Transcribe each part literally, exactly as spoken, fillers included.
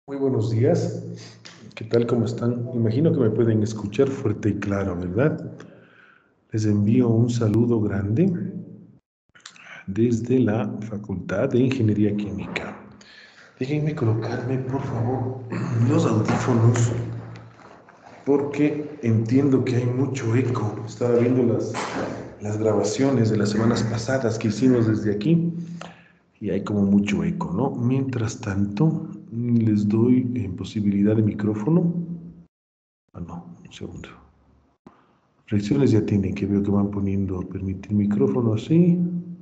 Muy buenos días. ¿Qué tal? ¿Cómo están? Imagino que me pueden escuchar fuerte y claro, ¿verdad? Les envío un saludo grande desde la Facultad de Ingeniería Química. Déjenme colocarme, por favor, los audífonos porque entiendo que hay mucho eco. Estaba viendo las, las grabaciones de las semanas pasadas que hicimos desde aquí y hay como mucho eco, ¿no? Mientras tanto, les doy eh, posibilidad de micrófono. Ah, no, un segundo. Reacciones ya tienen, que veo que van poniendo permitir micrófono, sí.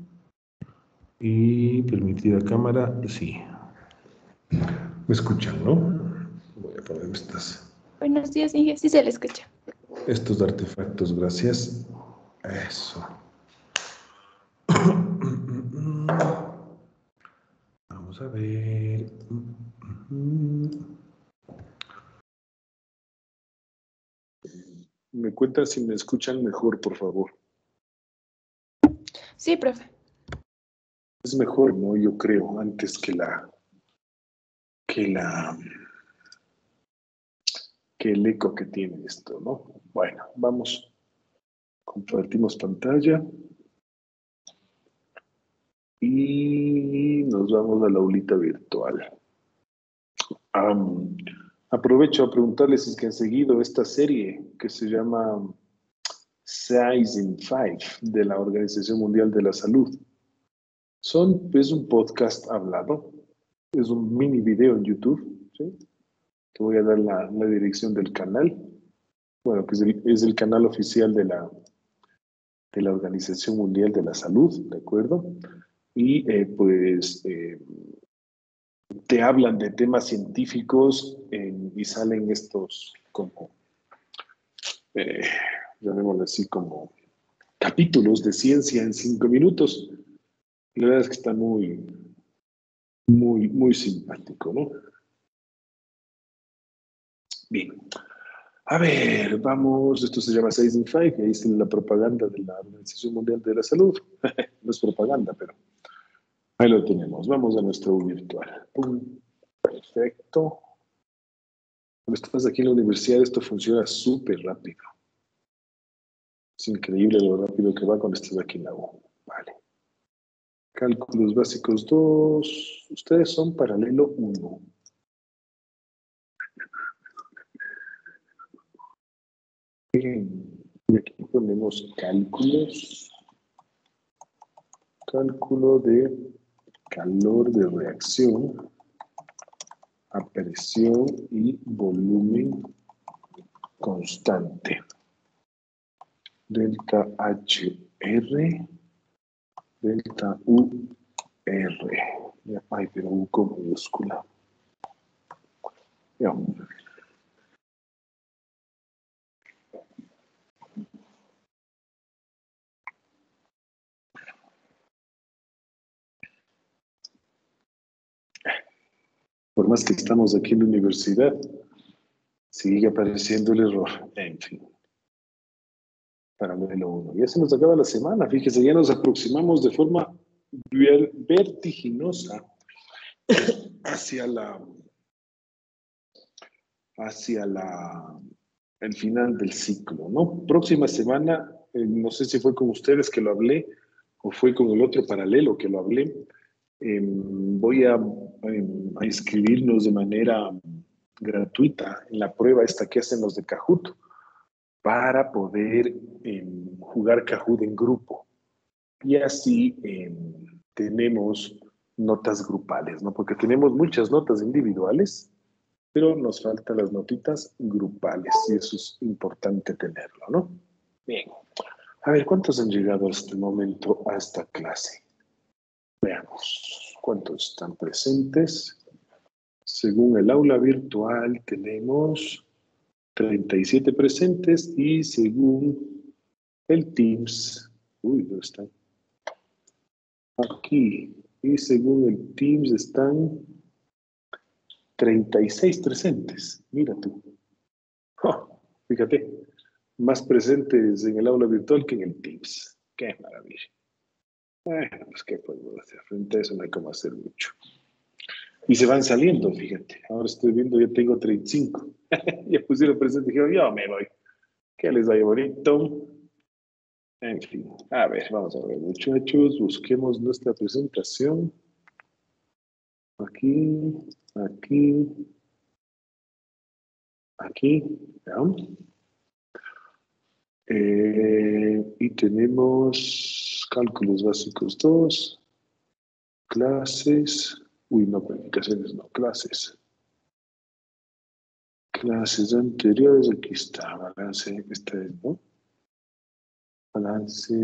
Y permitir a cámara, sí. ¿Me escuchan, no? Voy a poner estas, Buenos días, Inge. Sí se le escucha. estos artefactos, gracias. Eso. Vamos a ver. Me cuentan si me escuchan mejor, por favor. Sí, profe. Es mejor, ¿no? Yo creo, antes que la, que la, que el eco que tiene esto, ¿no? Bueno, vamos, compartimos pantalla y nos vamos a la aulita virtual. Um, aprovecho a preguntarles si es que han seguido esta serie que se llama Science in Five de la Organización Mundial de la Salud. Son, es un podcast hablado, es un mini video en YouTube, ¿sí? Te voy a dar la, la dirección del canal. Bueno, que es el, es el canal oficial de la, de la Organización Mundial de la Salud, ¿de acuerdo? Y eh, pues eh, te hablan de temas científicos eh, y salen estos como, eh, llamémoslo así, como capítulos de ciencia en cinco minutos. La verdad es que está muy, muy, muy simpático, ¿no? Bien. A ver, vamos, esto se llama Science in Five, ahí está la propaganda de la Organización Mundial de la Salud. No es propaganda, pero ahí lo tenemos. Vamos a nuestro virtual. Pum. Perfecto. Cuando estás aquí en la universidad, esto funciona súper rápido. Es increíble lo rápido que va cuando estás aquí en la U. Vale. Cálculos básicos dos. Ustedes son paralelo uno. Bien. Y aquí ponemos cálculos. Cálculo de calor de reacción a presión y volumen constante. Delta H R, delta U R. Ay, pero U con minúscula. Ya. Por más que estamos aquí en la universidad, sigue apareciendo el error. En fin. Paralelo uno. Ya se nos acaba la semana. Fíjese, ya nos aproximamos de forma vertiginosa hacia la hacia la el final del ciclo, ¿no? Próxima semana, eh, no sé si fue con ustedes que lo hablé o fue con el otro paralelo que lo hablé. Eh, voy a, eh, a inscribirnos de manera gratuita en la prueba esta que hacen los de Kahoot para poder eh, jugar Kahoot en grupo. Y así eh, tenemos notas grupales, ¿no? Porque tenemos muchas notas individuales, pero nos faltan las notitas grupales y eso es importante tenerlo, ¿no? Bien. A ver, ¿cuántos han llegado a este momento a esta clase? Veamos, ¿cuántos están presentes? Según el aula virtual tenemos treinta y siete presentes y según el Teams, uy, ¿dónde están? Aquí. Y según el Teams están treinta y seis presentes. Mira tú. Oh, fíjate, más presentes en el aula virtual que en el Teams. Qué maravilla. Bueno, pues qué podemos hacer. Frente a eso no hay como hacer mucho. Y se van saliendo, fíjate. Ahora estoy viendo, ya tengo treinta y cinco. Ya pusieron presente y dijeron, yo me voy. Que les vaya bonito. En fin, a ver, vamos a ver, muchachos, busquemos nuestra presentación. Aquí, aquí, aquí, ¿ya? Eh, y tenemos cálculos básicos dos, clases, uy, no, calificaciones, no, clases. Clases anteriores, aquí está, balance, este es, ¿no? Balance,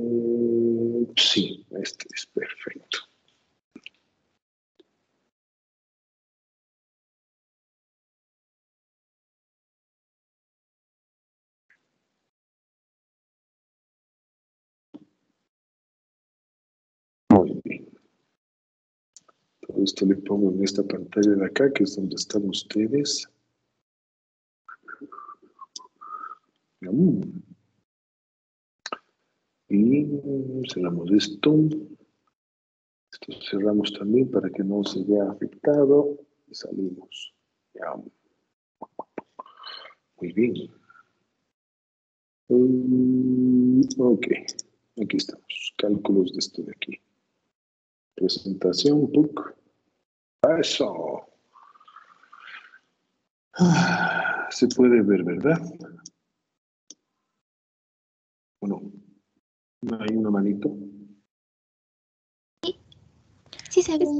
sí, este es perfecto. Muy bien. Todo esto le pongo en esta pantalla de acá, que es donde están ustedes. Mm. Y cerramos esto. Esto cerramos también para que no se vea afectado. Y salimos. Ya. Muy bien. Um, ok. Aquí estamos. Cálculos de esto de aquí. Presentación, book. Eso. Ah, se puede ver, ¿verdad? ¿O no? ¿No hay una manito? Sí, se ve.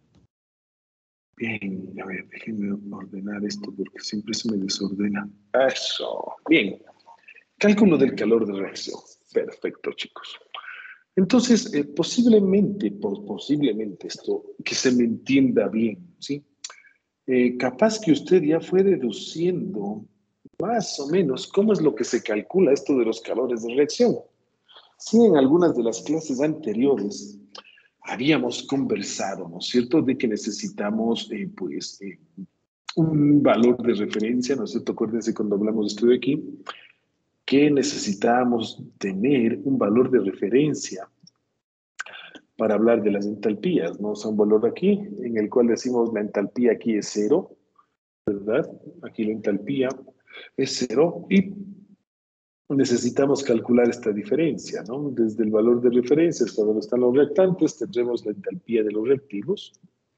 Bien, a ver, déjenme ordenar esto porque siempre se me desordena. Eso. Bien. Cálculo del calor de reacción. Perfecto, chicos. Entonces, eh, posiblemente, po- posiblemente esto, que se me entienda bien, ¿sí? Eh, capaz que usted ya fue deduciendo más o menos cómo es lo que se calcula esto de los calores de reacción. Sí, en algunas de las clases anteriores habíamos conversado, ¿no es cierto?, de que necesitamos, eh, pues, eh, un valor de referencia, ¿no es cierto? Acuérdense cuando hablamos de esto de aquí, que necesitábamos tener un valor de referencia para hablar de las entalpías, ¿no? O sea, un valor aquí en el cual decimos la entalpía aquí es cero, ¿verdad? Aquí la entalpía es cero y necesitamos calcular esta diferencia, ¿no? Desde el valor de referencia hasta donde están los reactantes tendremos la entalpía de los reactivos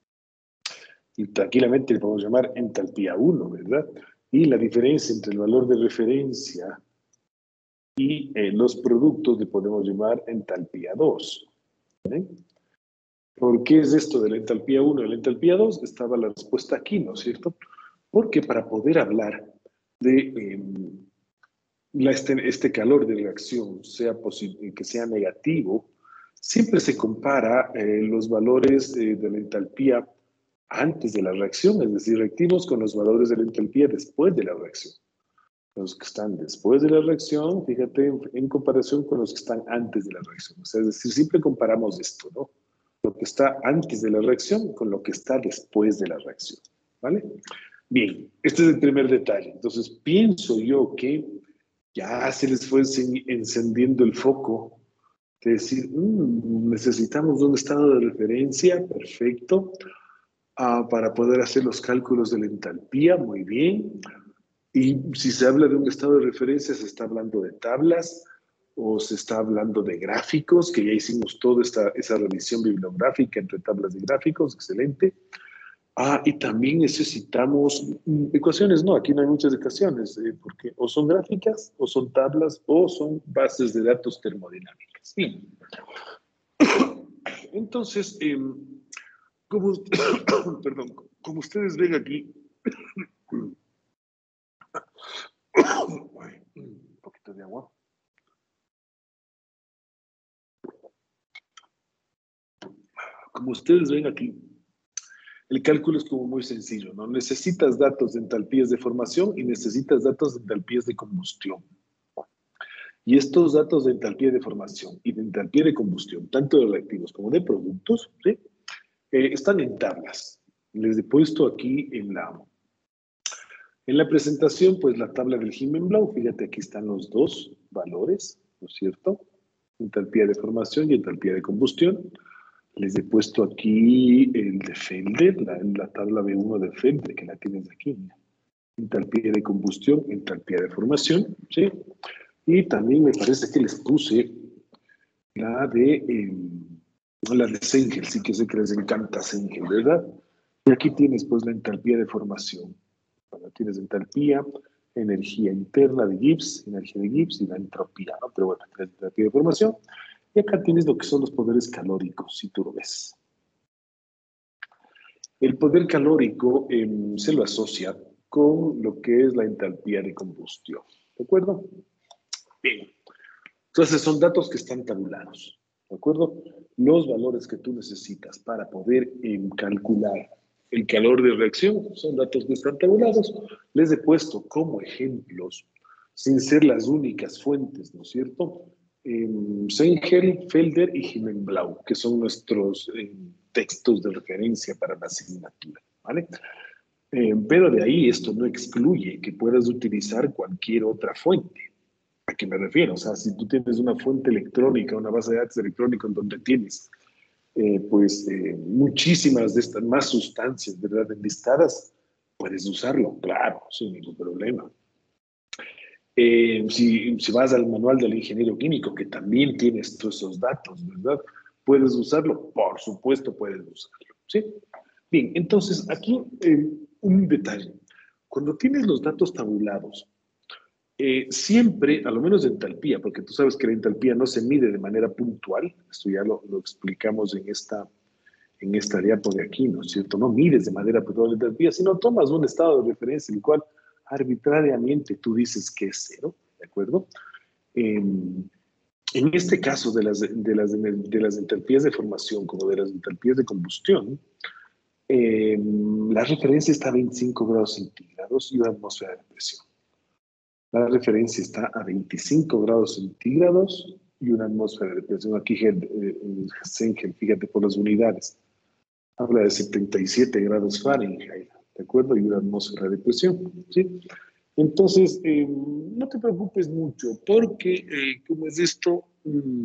y tranquilamente le podemos llamar entalpía uno, ¿verdad? Y la diferencia entre el valor de referencia y eh, los productos le podemos llamar entalpía dos. ¿Eh? ¿Por qué es esto de la entalpía uno y la entalpía dos? Estaba la respuesta aquí, ¿no es cierto? Porque para poder hablar de eh, la, este, este calor de reacción, sea que sea negativo, siempre se compara eh, los valores eh, de la entalpía antes de la reacción, es decir, reactivos con los valores de la entalpía después de la reacción. Los que están después de la reacción, fíjate, en, en comparación con los que están antes de la reacción. O sea, es decir, siempre comparamos esto, ¿no? Lo que está antes de la reacción con lo que está después de la reacción, ¿vale? Bien, este es el primer detalle. Entonces, pienso yo que ya se les fue encendiendo el foco de decir, mmm, necesitamos un estado de referencia, perfecto, uh, para poder hacer los cálculos de la entalpía, muy bien. Y si se habla de un estado de referencia, se está hablando de tablas o se está hablando de gráficos, que ya hicimos toda esta, esa revisión bibliográfica entre tablas de gráficos, excelente. Ah, y también necesitamos mm, ecuaciones, no, aquí no hay muchas ecuaciones, eh, porque o son gráficas, o son tablas, o son bases de datos termodinámicas. Bien. Entonces, eh, como, perdón, como ustedes ven aquí, un poquito de agua. Como ustedes ven aquí, el cálculo es como muy sencillo, ¿no? Necesitas datos de entalpías de formación y necesitas datos de entalpías de combustión. Y estos datos de entalpía de formación y de entalpía de combustión, tanto de reactivos como de productos, ¿sí? eh, están en tablas. Les he puesto aquí en la, en la presentación, pues la tabla del Himmelblau. Fíjate, aquí están los dos valores, ¿no es cierto? Entalpía de formación y entalpía de combustión. Les he puesto aquí el de Felder, la, la tabla B uno de Felder, que la tienes aquí. Entalpía de combustión, entalpía de formación, ¿sí? Y también me parece que les puse la de, eh, la de Sengel, sí que sé que les encanta Sengel, ¿verdad? Y aquí tienes pues la entalpía de formación. Bueno, tienes entalpía, energía interna de Gibbs, energía de Gibbs y la entropía, ¿no? Pero bueno, tienes entalpía de formación. Y acá tienes lo que son los poderes calóricos, si tú lo ves. El poder calórico eh, se lo asocia con lo que es la entalpía de combustión. ¿De acuerdo? Bien. Entonces son datos que están tabulados. ¿De acuerdo? Los valores que tú necesitas para poder eh, calcular el calor de reacción son datos que están tabulados. Les he puesto como ejemplos, sin ser las únicas fuentes, ¿no es cierto? Eh, Sengel, Felder y Himenblau, que son nuestros eh, textos de referencia para la asignatura, ¿vale? Eh, pero de ahí esto no excluye que puedas utilizar cualquier otra fuente. ¿A qué me refiero? O sea, si tú tienes una fuente electrónica, una base de datos electrónica en donde tienes eh, pues eh, muchísimas de estas más sustancias, ¿verdad? Enlistadas, puedes usarlo, claro, sin ningún problema. Eh, si, si vas al manual del ingeniero químico, que también tienes todos esos datos, ¿verdad? ¿Puedes usarlo? Por supuesto puedes usarlo, ¿sí? Bien, entonces aquí eh, un detalle. Cuando tienes los datos tabulados, eh, siempre, a lo menos de entalpía, porque tú sabes que la entalpía no se mide de manera puntual, esto ya lo, lo explicamos en esta, en esta diapo de aquí, ¿no es cierto? No mides de manera puntual la entalpía, sino tomas un estado de referencia en el cual arbitrariamente tú dices que es cero, ¿de acuerdo? Eh, en este caso de las, de, las, de las entalpías de formación como de las entalpías de combustión, eh, la referencia está a veinticinco grados centígrados y una atmósfera de presión. La referencia está a veinticinco grados centígrados y una atmósfera de presión. Aquí, Sengel, fíjate por las unidades, habla de setenta y siete grados Fahrenheit, ¿de acuerdo? Y una atmósfera de presión, ¿sí? Entonces, eh, no te preocupes mucho, porque, eh, ¿cómo es esto? Mm,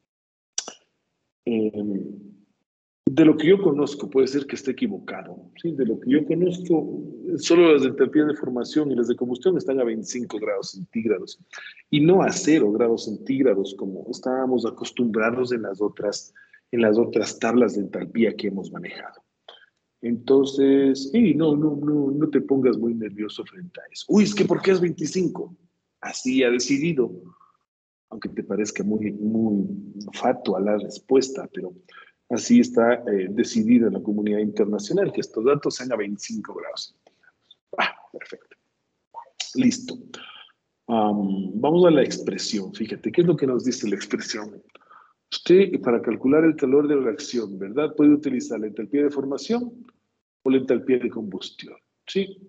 eh, de lo que yo conozco, puede ser que esté equivocado, ¿sí? De lo que yo conozco, solo las de entalpía de formación y las de combustión están a veinticinco grados centígrados y no a cero grados centígrados como estábamos acostumbrados en las otras, en las otras tablas de entalpía que hemos manejado. Entonces, hey, no, no, no, no te pongas muy nervioso frente a eso. Uy, es que ¿por qué es veinticinco? Así ha decidido, aunque te parezca muy, muy fatua la respuesta, pero así está eh, decidido en la comunidad internacional, que estos datos sean a veinticinco grados. Ah, perfecto. Listo. Um, vamos a la expresión. Fíjate, ¿qué es lo que nos dice la expresión? Usted, para calcular el calor de reacción, ¿verdad? Puede utilizar la entalpía de formación o la entalpía de combustión, ¿sí?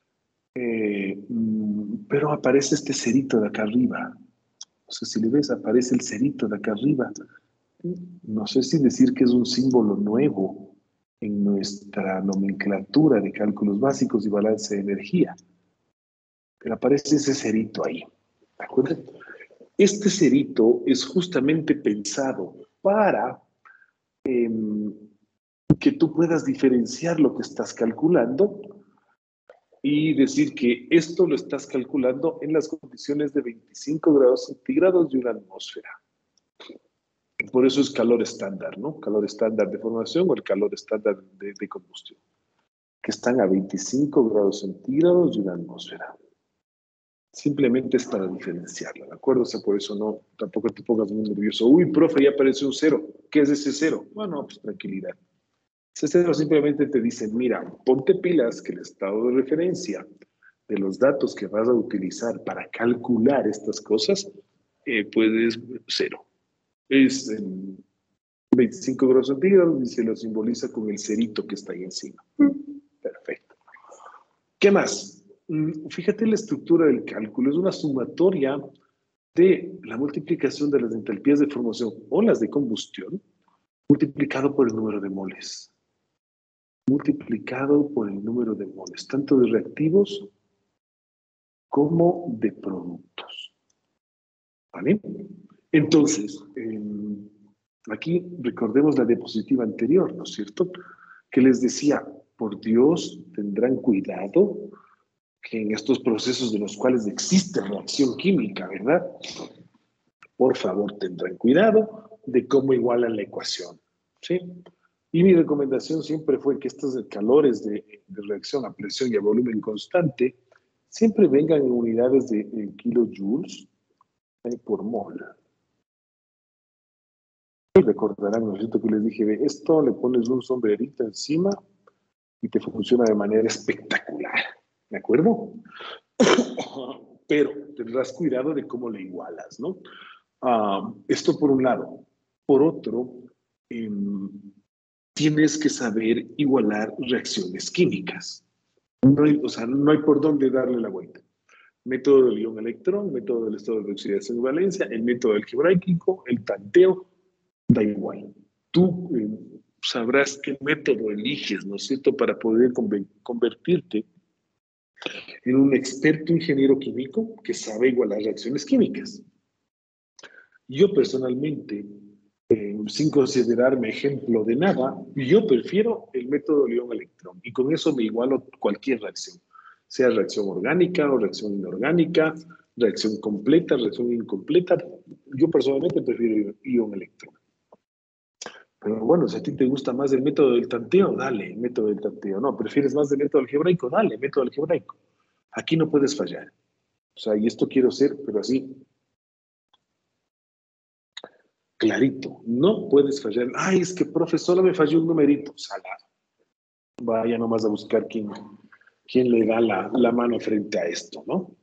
Eh, pero aparece este cerito de acá arriba. O sea, si le ves, aparece el cerito de acá arriba. No sé si decir que es un símbolo nuevo en nuestra nomenclatura de cálculos básicos y balance de energía, pero aparece ese cerito ahí, ¿de acuerdo? Este cerito es justamente pensado para eh, que tú puedas diferenciar lo que estás calculando y decir que esto lo estás calculando en las condiciones de veinticinco grados centígrados y una atmósfera. Por eso es calor estándar, ¿no? Calor estándar de formación o el calor estándar de, de combustión, que están a veinticinco grados centígrados y una atmósfera. Simplemente es para diferenciarla, ¿de acuerdo? O sea, por eso no, tampoco te pongas muy nervioso. Uy, profe, ya apareció un cero. ¿Qué es ese cero? Bueno, pues tranquilidad. Ese cero simplemente te dice, mira, ponte pilas que el estado de referencia de los datos que vas a utilizar para calcular estas cosas, eh, pues es cero. Es en veinticinco grados centígrados y se lo simboliza con el cerito que está ahí encima. Perfecto. ¿Qué más? Fíjate la estructura del cálculo. Es una sumatoria de la multiplicación de las entalpías de formación o las de combustión multiplicado por el número de moles. Multiplicado por el número de moles, tanto de reactivos como de productos. ¿Vale? Entonces, eh, Aquí recordemos la diapositiva anterior, ¿no es cierto? Que les decía, por Dios, tendrán cuidado que en estos procesos de los cuales existe reacción química, ¿verdad? Por favor, tendrán cuidado de cómo igualan la ecuación, ¿sí? Y mi recomendación siempre fue que estos calores de, de reacción a presión y a volumen constante siempre vengan en unidades de en kilojoules eh, por mol. Y recordarán, ¿no es cierto? Que les dije, ve, esto le pones un sombrerito encima y te funciona de manera espectacular, ¿de acuerdo? Pero tendrás cuidado de cómo le igualas, ¿no? Uh, esto por un lado. Por otro, eh, tienes que saber igualar reacciones químicas. No hay, o sea, no hay por dónde darle la vuelta. Método del ion-electrón, método del estado de oxidación y valencia, el método algebraico, el tanteo, da igual. Tú eh, sabrás qué método eliges, ¿no es cierto?, para poder convertirte en un experto ingeniero químico que sabe igualar reacciones químicas. Yo personalmente, eh, sin considerarme ejemplo de nada, yo prefiero el método ion-electrón y con eso me igualo cualquier reacción, sea reacción orgánica o reacción inorgánica, reacción completa, reacción incompleta. Yo personalmente prefiero ion-electrón. Pero bueno, si a ti te gusta más el método del tanteo, dale, el método del tanteo. No, prefieres más el método algebraico, dale, método algebraico. Aquí no puedes fallar. O sea, y esto quiero ser, pero así, clarito. No puedes fallar. Ay, es que, profe, solo me falló un numerito. Salado. Vaya nomás a buscar quién, quién le da la, la mano frente a esto, ¿no?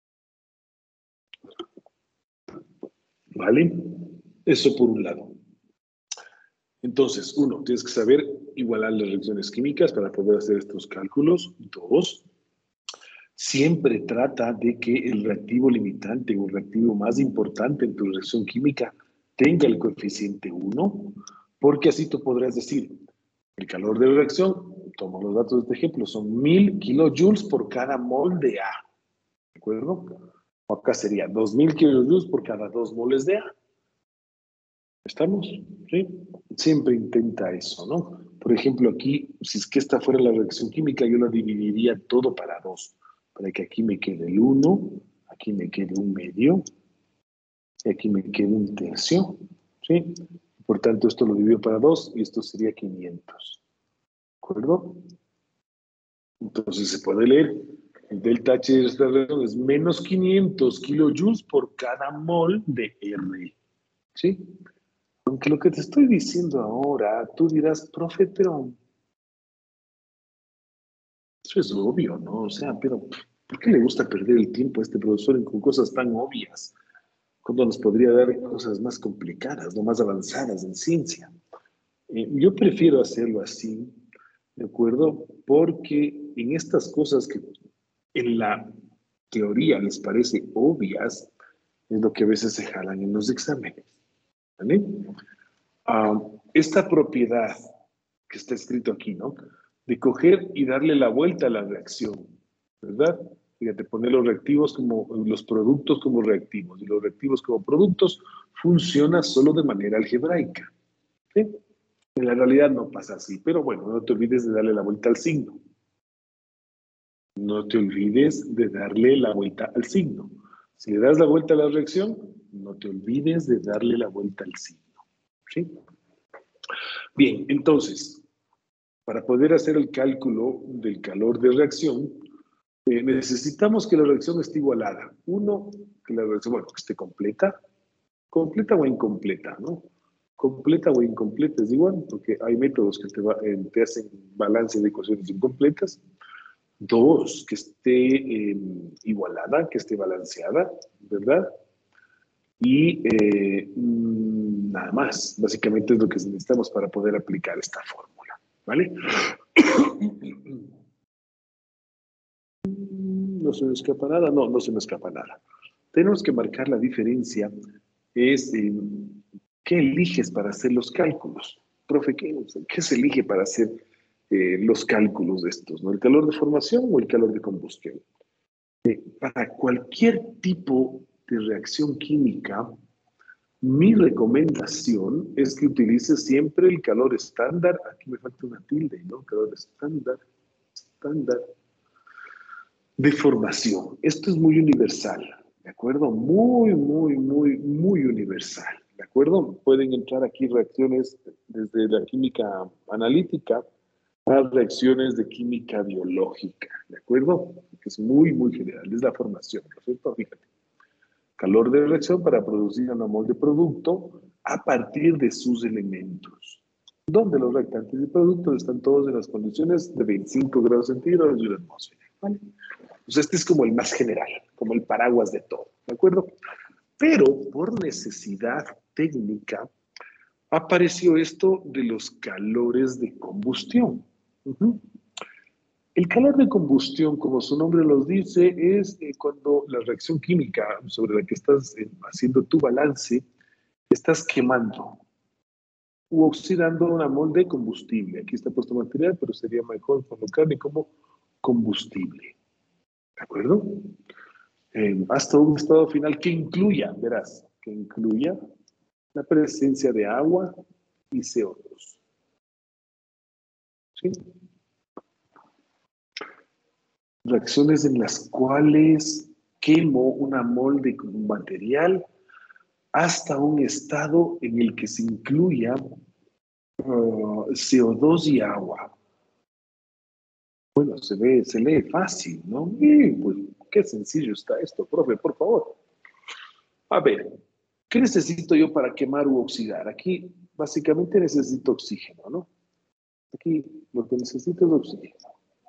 ¿Vale? Eso por un lado. Entonces, uno, tienes que saber igualar las reacciones químicas para poder hacer estos cálculos. Dos, siempre trata de que el reactivo limitante o el reactivo más importante en tu reacción química tenga el coeficiente uno, porque así tú podrás decir, el calor de la reacción, tomo los datos de este ejemplo, son mil kilojoules por cada mol de A, ¿de acuerdo? O acá sería dos mil kilojoules por cada dos moles de A. ¿Estamos? ¿Sí? Siempre intenta eso, ¿no? Por ejemplo, aquí, si es que esta fuera la reacción química, yo la dividiría todo para dos, para que aquí me quede el uno, aquí me quede un medio, y aquí me quede un tercio, ¿sí? Por tanto, esto lo divido para dos y esto sería quinientos. ¿De acuerdo? Entonces se puede leer, el delta H de esta reacción es menos quinientos kilojoules por cada mol de R, ¿sí? Aunque lo que te estoy diciendo ahora, tú dirás, profe, pero eso es obvio, ¿no? O sea, pero ¿por qué le gusta perder el tiempo a este profesor con cosas tan obvias? Cuando nos podría dar cosas más complicadas, no más avanzadas en ciencia. Eh, yo prefiero hacerlo así, ¿de acuerdo? Porque en estas cosas que en la teoría les parece obvias, es lo que a veces se jalan en los exámenes, ¿vale? Uh, esta propiedad que está escrito aquí, ¿no? De coger y darle la vuelta a la reacción, ¿verdad? Fíjate, poner los reactivos como, los productos como reactivos y los reactivos como productos funciona solo de manera algebraica, ¿sí? En la realidad no pasa así, pero bueno, no te olvides de darle la vuelta al signo. No te olvides de darle la vuelta al signo. Si le das la vuelta a la reacción, no te olvides de darle la vuelta al signo, ¿sí? Bien, entonces, para poder hacer el cálculo del calor de reacción, eh, necesitamos que la reacción esté igualada. Uno, que la reacción, bueno, que esté completa, completa o incompleta, ¿no? Completa o incompleta es igual, porque hay métodos que te, va, eh, te hacen balance de ecuaciones incompletas. Dos, que esté eh, igualada, que esté balanceada, ¿verdad? Y eh, nada más, básicamente es lo que necesitamos para poder aplicar esta fórmula, ¿vale? No se me escapa nada, no, no se me escapa nada. Tenemos que marcar la diferencia, es eh, ¿qué eliges para hacer los cálculos? Profe, ¿qué, qué se elige para hacer eh, los cálculos de estos? ¿No? ¿El calor de formación o el calor de combustión? Eh, para cualquier tipo de reacción química, Mi recomendación es que utilices siempre el calor estándar. Aquí me falta una tilde, ¿no? Calor estándar, estándar de formación. Esto es muy universal, ¿de acuerdo? Muy, muy, muy, muy universal, ¿de acuerdo? Pueden entrar aquí reacciones desde la química analítica a reacciones de química biológica, ¿de acuerdo? Que es muy, muy general, es la formación, ¿no es cierto? Fíjate. Calor de reacción para producir una mol de producto a partir de sus elementos, donde los reactantes y productos están todos en las condiciones de veinticinco grados centígrados y una atmósfera, ¿vale? Pues este es como el más general, como el paraguas de todo, ¿de acuerdo? Pero por necesidad técnica apareció esto de los calores de combustión. Uh-huh. El calor de combustión, como su nombre los dice, es eh, cuando la reacción química sobre la que estás eh, haciendo tu balance, estás quemando u oxidando una mol de combustible. Aquí está puesto material, pero sería mejor colocarle como combustible. ¿De acuerdo? Eh, hasta un estado final que incluya, verás, que incluya la presencia de agua y C O dos. ¿Sí? Reacciones en las cuales quemo una mol de un material hasta un estado en el que se incluya uh, C O dos y agua. Bueno, se ve, se lee fácil, ¿no? Y pues qué sencillo está esto, profe, por favor. A ver, ¿qué necesito yo para quemar u oxidar? Aquí básicamente necesito oxígeno, ¿no? Aquí lo que necesito es oxígeno.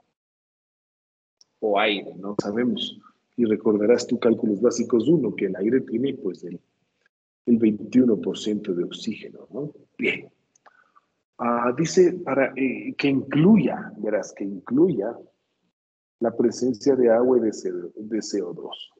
O aire, no sabemos. Y recordarás tu cálculos básicos uno, que el aire tiene pues el, el veintiuno por ciento de oxígeno, ¿no? Bien. Uh, dice para eh, que incluya, verás, que incluya la presencia de agua y de, de C O dos.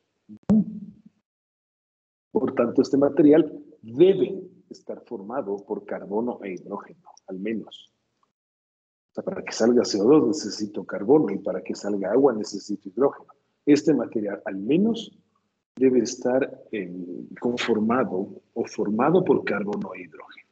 Por tanto, este material debe estar formado por carbono e hidrógeno, al menos. O sea, para que salga C O dos necesito carbono y para que salga agua necesito hidrógeno. Este material, al menos, debe estar eh, conformado o formado por carbono e hidrógeno.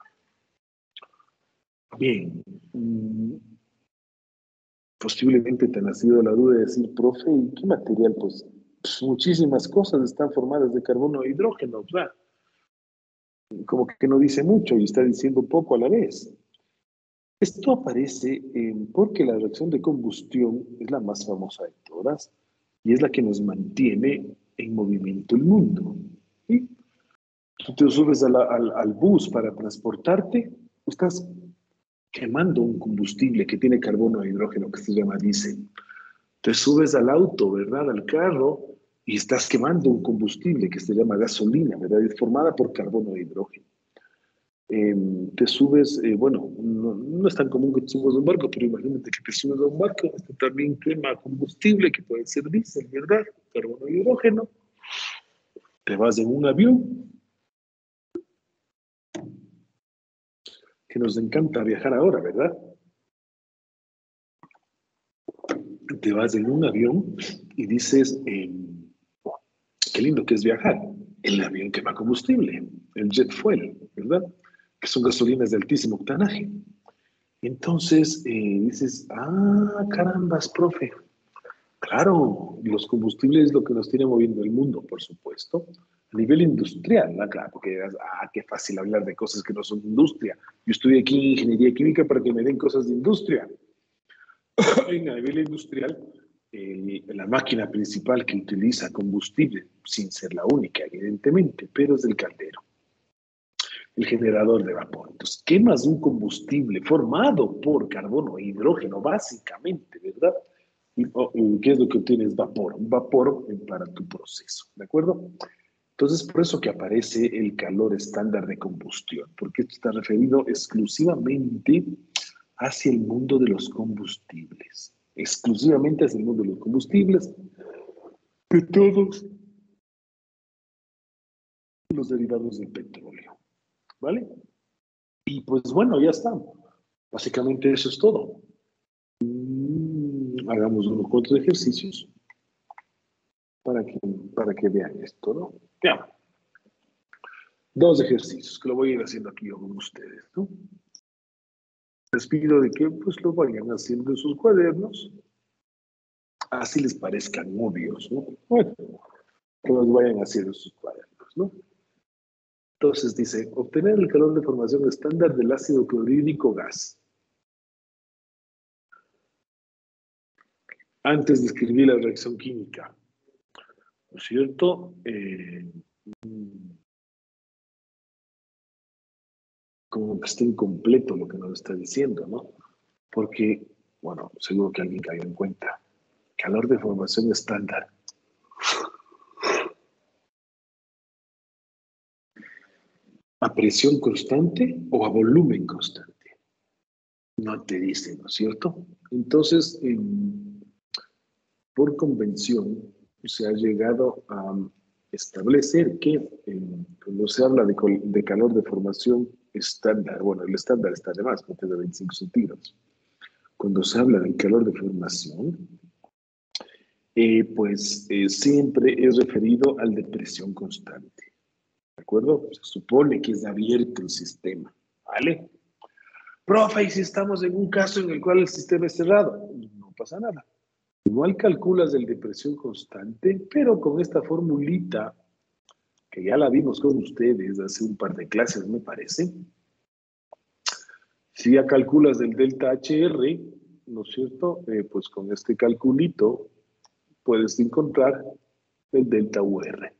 Bien. Mm, posiblemente te ha nacido la duda de decir, profe, ¿y qué material? Pues, pues muchísimas cosas están formadas de carbono e hidrógeno, o sea, como que no dice mucho y está diciendo poco a la vez. Esto aparece eh, porque la reacción de combustión es la más famosa de todas y es la que nos mantiene en movimiento el mundo. ¿Sí? Tú te subes a la, al, al bus para transportarte, estás quemando un combustible que tiene carbono e hidrógeno que se llama diésel. Te subes al auto, ¿verdad? Al carro y estás quemando un combustible que se llama gasolina, ¿verdad? Es formada por carbono e hidrógeno. Eh, te subes, eh, bueno, no, no es tan común que te subas a un barco, pero imagínate que te subes a un barco, este también quema combustible, que puede ser diésel, ¿verdad? Carbono y hidrógeno. Te vas en un avión, que nos encanta viajar ahora, ¿verdad? Te vas en un avión y dices, eh, oh, qué lindo que es viajar. El avión quema combustible, el jet fuel, ¿verdad? Que son gasolinas de altísimo octanaje. Entonces eh, dices, ah, carambas, profe. Claro, los combustibles es lo que nos tiene moviendo el mundo, por supuesto. A nivel industrial, ¿no? Claro, porque dirás, ah, qué fácil hablar de cosas que no son industria. Yo estudié aquí en ingeniería química para que me den cosas de industria. En a nivel industrial, eh, la máquina principal que utiliza combustible, sin ser la única, evidentemente, pero es el caldero, el generador de vapor. Entonces, quemas un combustible formado por carbono e hidrógeno, básicamente, ¿verdad? ¿Y qué es lo que obtienes? Vapor, vapor para tu proceso, ¿de acuerdo? Entonces, por eso que aparece el calor estándar de combustión, porque esto está referido exclusivamente hacia el mundo de los combustibles, exclusivamente hacia el mundo de los combustibles, de todos los derivados del petróleo, ¿vale? Y pues bueno, ya está. Básicamente eso es todo. Mm, hagamos unos cuantos ejercicios para que, para que vean esto, ¿no? Ya. dos ejercicios que lo voy a ir haciendo aquí yo con ustedes, ¿no? Les pido de que pues lo vayan haciendo en sus cuadernos, así les parezcan obvios, ¿no? Bueno, que los vayan haciendo en sus cuadernos, ¿no? Entonces dice, obtener el calor de formación estándar del ácido clorhídrico gas. Antes de escribir la reacción química, ¿no es cierto? Eh, como que está incompleto lo que nos está diciendo, ¿no? Porque, bueno, seguro que alguien cayó en cuenta. Calor de formación estándar. ¿A presión constante o a volumen constante? No te dice, ¿no es cierto? Entonces, eh, por convención, se ha llegado a establecer que eh, cuando se habla de, de calor de formación estándar, bueno, el estándar está de más, porque es de veinticinco centígrados. Cuando se habla del calor de formación, eh, pues eh, siempre es referido al de presión constante. ¿De acuerdo? Se supone que es abierto el sistema, ¿vale? Profe, ¿y si estamos en un caso en el cual el sistema es cerrado? No pasa nada. Igual calculas el de presión constante, pero con esta formulita, que ya la vimos con ustedes hace un par de clases, me parece. Si ya calculas el delta H R, ¿no es cierto? Eh, pues con este calculito puedes encontrar el delta U R.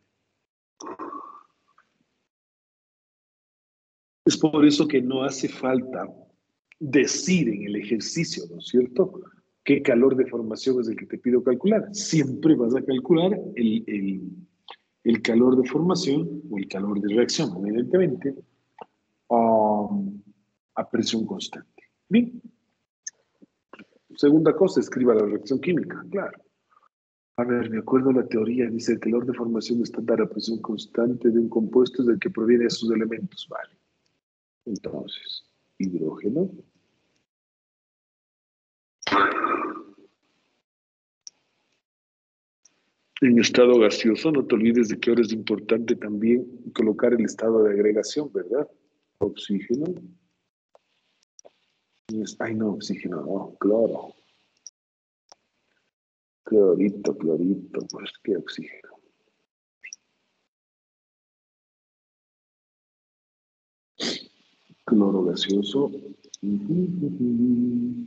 Es por eso que no hace falta decir en el ejercicio, ¿no es cierto?, qué calor de formación es el que te pido calcular. Siempre vas a calcular el, el, el calor de formación o el calor de reacción, evidentemente, um, a presión constante. Bien. Segunda cosa, escriba la reacción química, claro. A ver, de acuerdo a la teoría, dice el calor de formación estándar a presión constante de un compuesto es del que proviene de sus elementos, vale. Entonces, hidrógeno. En estado gaseoso, no te olvides de que ahora es importante también colocar el estado de agregación, ¿verdad? Oxígeno. Ay, no, oxígeno, no, cloro. Clorito, clorito, pues qué oxígeno. Cloro gaseoso. Uh-huh, uh-huh.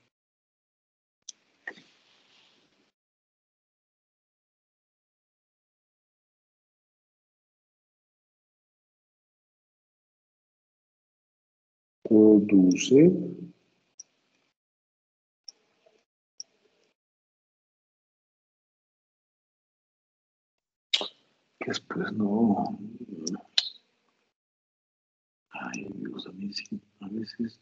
Produce después no. Ay, Dios, a mí sí, a veces.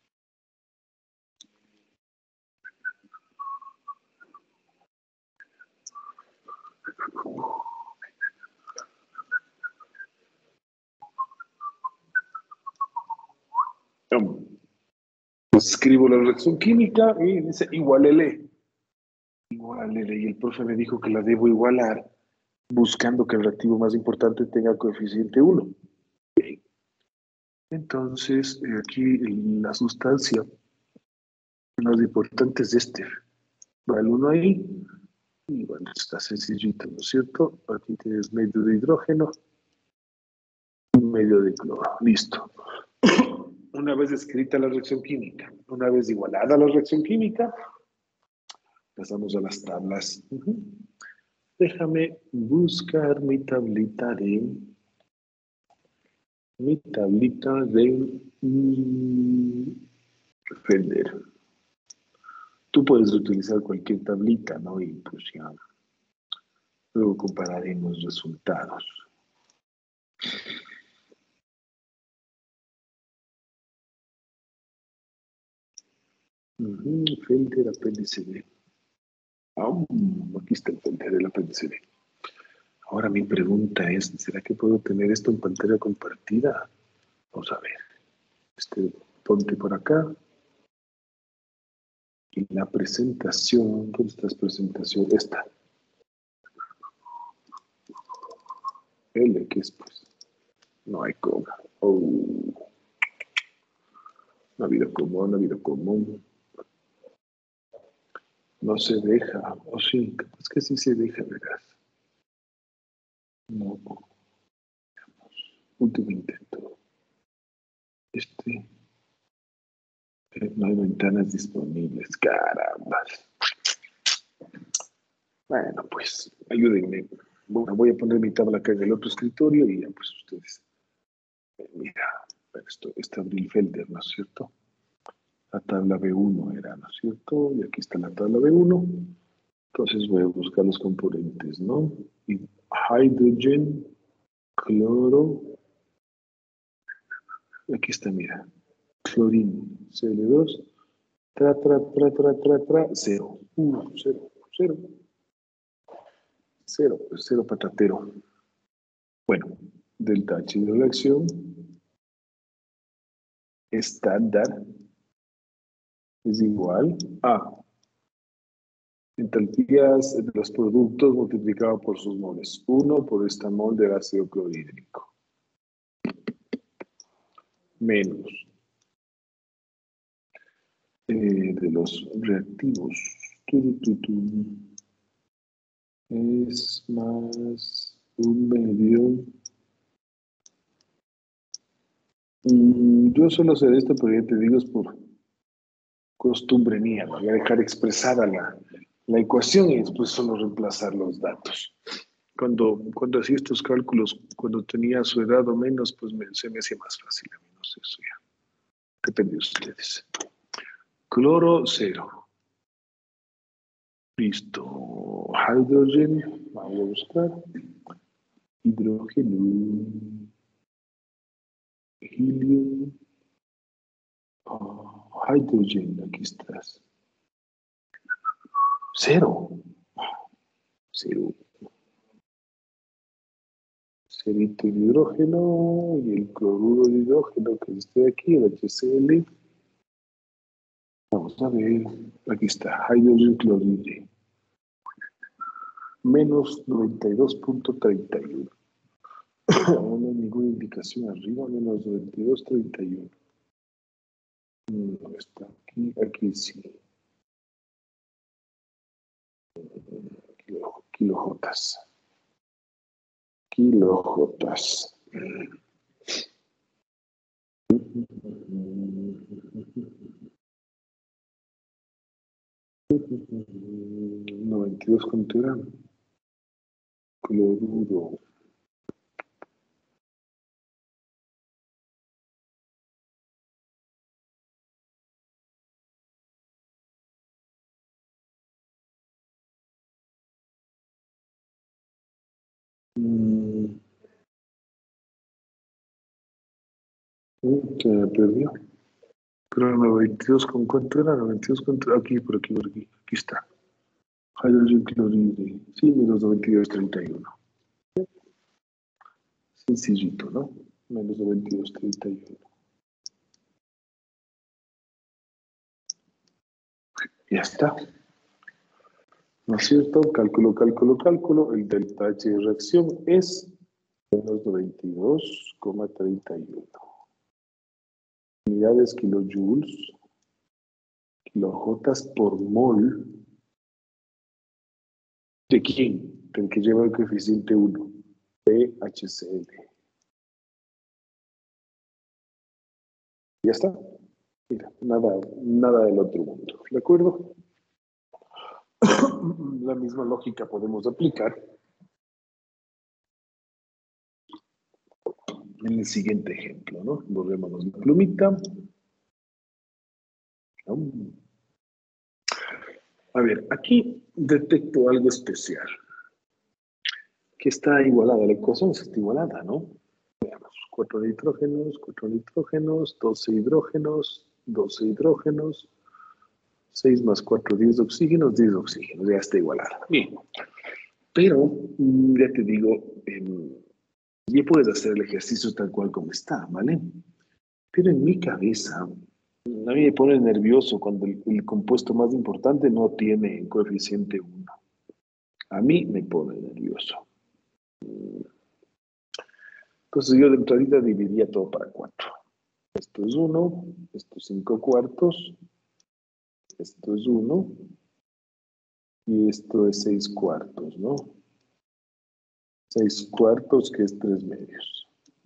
Pues escribo la reacción química y dice igual L. Igual L. Y el profe me dijo que la debo igualar buscando que el reactivo más importante tenga coeficiente uno. Bien. Entonces, eh, aquí la sustancia más importante es este. Va el uno ahí. Y bueno, está sencillito, ¿no es cierto? Aquí tienes medio de hidrógeno y medio de cloro. Listo. Una vez escrita la reacción química, una vez igualada la reacción química, pasamos a las tablas. Uh-huh. Déjame buscar mi tablita de... Mi tablita de... Mm, Felder. Tú puedes utilizar cualquier tablita, ¿no? Y pues ya... Luego compararemos resultados. Uh-huh. Felder, apéndice B. Oh, aquí está el Felder, el apéndice B. Ahora mi pregunta es, ¿será que puedo tener esto en pantalla compartida? Vamos a ver. Este, ponte por acá. Y la presentación, ¿dónde está la presentación? Esta. L, ¿qué es pues? No hay cómo. Oh. No ha habido común, no ha habido común. No se deja. O oh, sí, es que sí se deja, verás. No. Último intento. Este. No hay ventanas disponibles. Carambas. Bueno, pues, ayúdenme. Bueno, voy a poner mi tabla acá en el otro escritorio y ya, pues, ustedes. Mira, esto está Brilfelder, ¿no es cierto? La tabla B uno era, ¿no es cierto? Y aquí está la tabla B uno. Entonces voy a buscar los componentes, ¿no? Y hydrogen, cloro. Aquí está, mira. Clorino, C L dos. Tra, tra, tra, tra, tra, tra, cero. Uh, cero, cero. Cero, pues cero patatero. Bueno, delta H de reacción estándar es igual a entalpías de los productos multiplicado por sus moles. uno por esta mol de ácido clorhídrico. Menos eh, de los reactivos. Tu, tu, tu, es más un medio. Mm, yo solo sé de esto, pero ya te digo, es por costumbre mía. Voy a dejar expresada la, la ecuación y después solo reemplazar los datos. Cuando, cuando hacía estos cálculos, cuando tenía su edad o menos, pues me, se me hacía más fácil a mí, no sé, eso ya. Depende de ustedes. Cloro, cero. Listo. Hydrogen, vamos a buscar. Hidrógeno. Helio. Oh, hydrogen, aquí estás. Cero. Cero. Cerito de hidrógeno y el cloruro de hidrógeno que está aquí, el H C L. Vamos a ver. Aquí está. Hydrogen cloride. Menos noventa y dos punto treinta y uno. No hay ninguna indicación arriba, menos noventa y dos punto treinta y uno. No está aquí, aquí sí. Kilo, kilojotas. Kilojotas. noventa y dos ¿cuánto era? Cloruro. Se me perdió. Pero noventa y dos ¿con cuánto era? noventa y dos ¿cuánto? Aquí, por aquí, por aquí. Aquí está. Hydrogen cloride. Sí, menos noventa y dos punto treinta y uno. Sencillito, ¿no? Menos noventa y dos punto treinta y uno. Ya está. ¿No es cierto? Cálculo, cálculo, cálculo. El delta H de reacción es menos noventa y dos coma treinta y uno. Unidades kilojoules, kilojotas por mol. ¿De quién? Del que lleva el coeficiente uno. P H C L. Ya está. Mira, nada, nada del otro mundo. ¿De acuerdo? La misma lógica podemos aplicar en el siguiente ejemplo, ¿no? Borrémonos la plumita. A ver, aquí detecto algo especial. Que está igualada, la ecuación está igualada, ¿no? Veamos, cuatro nitrógenos, cuatro nitrógenos, doce hidrógenos, doce hidrógenos, seis más cuatro, diez oxígenos, diez oxígenos, ya está igualada. Bien, pero ya te digo, eh, ya puedes hacer el ejercicio tal cual como está, ¿vale? Pero en mi cabeza, a mí me pone nervioso cuando el, el compuesto más importante no tiene coeficiente uno. A mí me pone nervioso. Entonces yo de entrada dividía todo para cuatro. Esto es uno, esto es cinco cuartos, esto es uno, y esto es seis cuartos, ¿no? Seis cuartos, que es tres medios.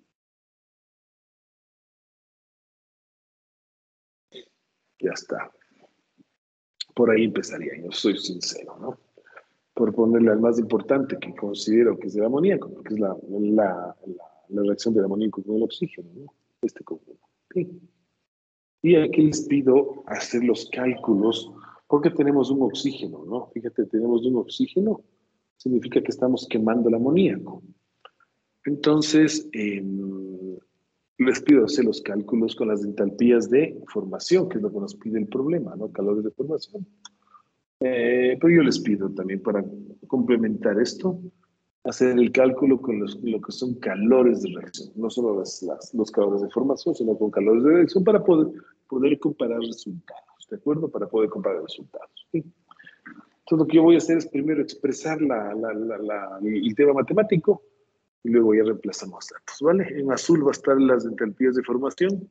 Ya está. Por ahí empezaría, yo soy sincero, ¿no? Por ponerle al más importante, que considero que es el amoníaco, porque es la, la, la, la reacción del amoníaco con el oxígeno, ¿no? Este conjunto. Sí. Y aquí les pido hacer los cálculos, porque tenemos un oxígeno, ¿no? Fíjate, tenemos un oxígeno, significa que estamos quemando el amoníaco. Entonces, eh, les pido hacer los cálculos con las entalpías de formación, que es lo que nos pide el problema, ¿no? Calores de formación. Eh, pero yo les pido también para complementar esto, hacer el cálculo con los, lo que son calores de reacción, no solo las, las, los calores de formación, sino con calores de reacción para poder, poder comparar resultados, ¿de acuerdo? Para poder comparar resultados. ¿Sí? Entonces lo que yo voy a hacer es primero expresar la, la, la, la, el tema matemático y luego ya reemplazamos datos, ¿vale? En azul va a estar las entalpías de formación.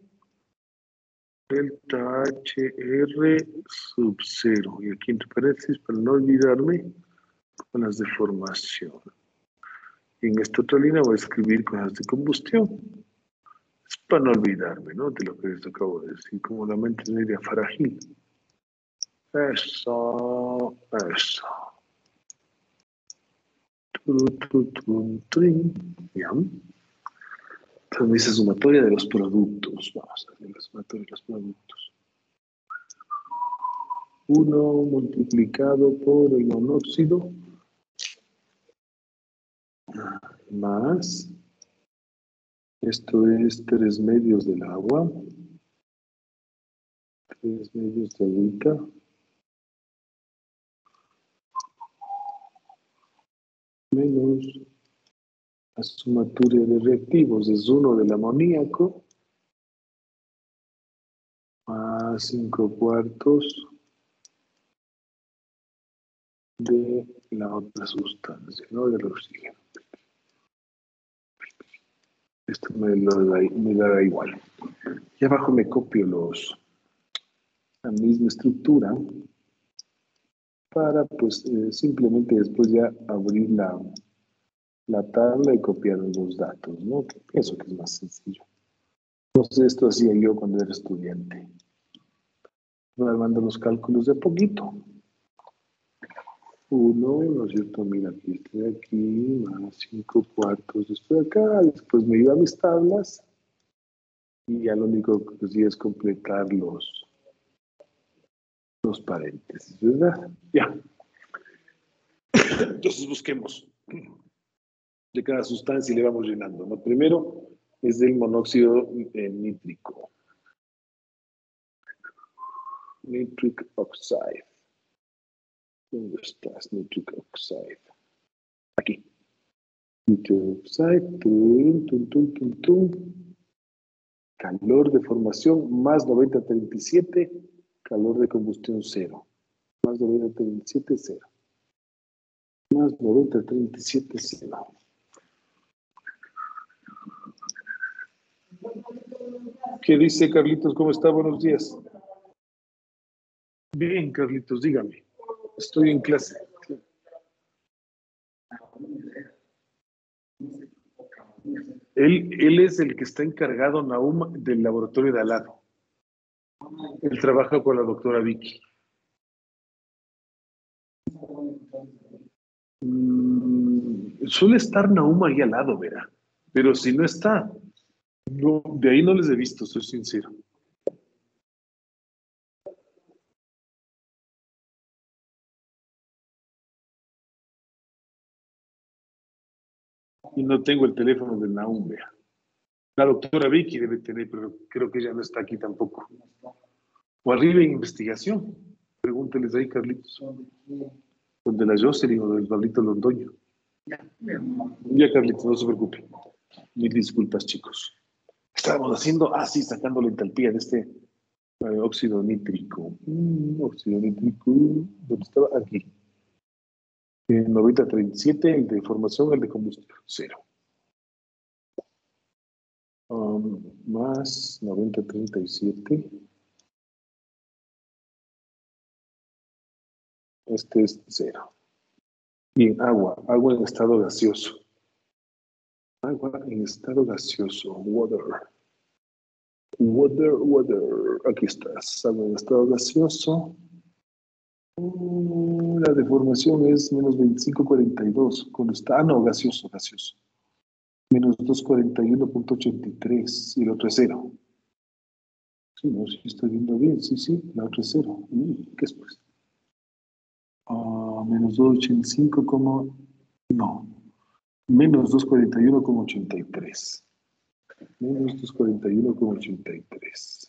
Delta H R sub cero. Y aquí entre paréntesis, para no olvidarme, con las de formación. Y en esta otra línea voy a escribir con las de combustión. Es para no olvidarme, ¿no? De lo que les acabo de decir, como la mente media frágil. Eso, eso. Ya. Entonces dice sumatoria de los productos. Vamos a hacer la sumatoria de los productos. uno multiplicado por el monóxido más, esto es tres medios del agua, tres medios de agüita, menos la sumatoria de reactivos, es uno del amoníaco, más cinco cuartos de la otra sustancia, ¿no? Del oxígeno. Esto me, lo da, me dará igual. Y abajo me copio los, la misma estructura para, pues, eh, simplemente después ya abrir la, la tabla y copiar los datos, ¿no? Que pienso que es más sencillo. Entonces, esto hacía yo cuando era estudiante. Voy armando los cálculos de a poquito. Uno, ¿no es cierto? Mira, aquí estoy aquí, más cinco cuartos, estoy acá, después me iba a mis tablas y ya lo único que hacía es completar los, los paréntesis, ¿verdad? Ya. Entonces busquemos de cada sustancia y le vamos llenando, ¿no? Primero es del monóxido eh, nítrico. Nitric oxide. ¿Dónde estás, nitric oxide? Aquí. Nitric oxide, tum, tum, tum, tum, tum. Calor de formación más noventa treinta y siete, calor de combustión cero. Más noventa treinta y siete, cero. Más noventa treinta y siete, cero. ¿Qué dice Carlitos? ¿Cómo está? Buenos días. Bien, Carlitos, dígame. Estoy en clase. Él, él es el que está encargado, Nahum, del laboratorio de al lado. Él trabaja con la doctora Vicky. Mm, suele estar Nahum ahí al lado, verá. Pero si no está, no, de ahí no les he visto, soy sincero. Y no tengo el teléfono del Nahum, vea. La doctora Vicky debe tener, pero creo que ella no está aquí tampoco. O arriba en investigación. Pregúnteles ahí, Carlitos. Donde la Jocelyn o del Pablito Londoño. Ya, Carlitos, no se preocupe. Mil disculpas, chicos. Estábamos haciendo, ah, sí, sacando la entalpía de este eh, óxido nítrico. Mm, óxido nítrico, ¿dónde estaba? Aquí. En noventa treinta y siete, el de formación, el de combustión, cero. um, más noventa treinta y siete. Este es cero. Bien, agua, agua en estado gaseoso. Agua en estado gaseoso, water. Water, water. Aquí estás, agua en estado gaseoso. Uh, la deformación es menos veinticinco cuarenta y dos. Cuando está, ah, no, gaseoso, gaseoso. Menos doscientos cuarenta y uno punto ochenta y tres. Y el otro es cero. Sí, no, sí estoy viendo bien. Sí, sí, la otra es cero. Uh, ¿qué es pues? Uh, menos doscientos ochenta y cinco como... No. Menos doscientos cuarenta y uno como ochenta y tres. Menos doscientos cuarenta y uno como ochenta y tres.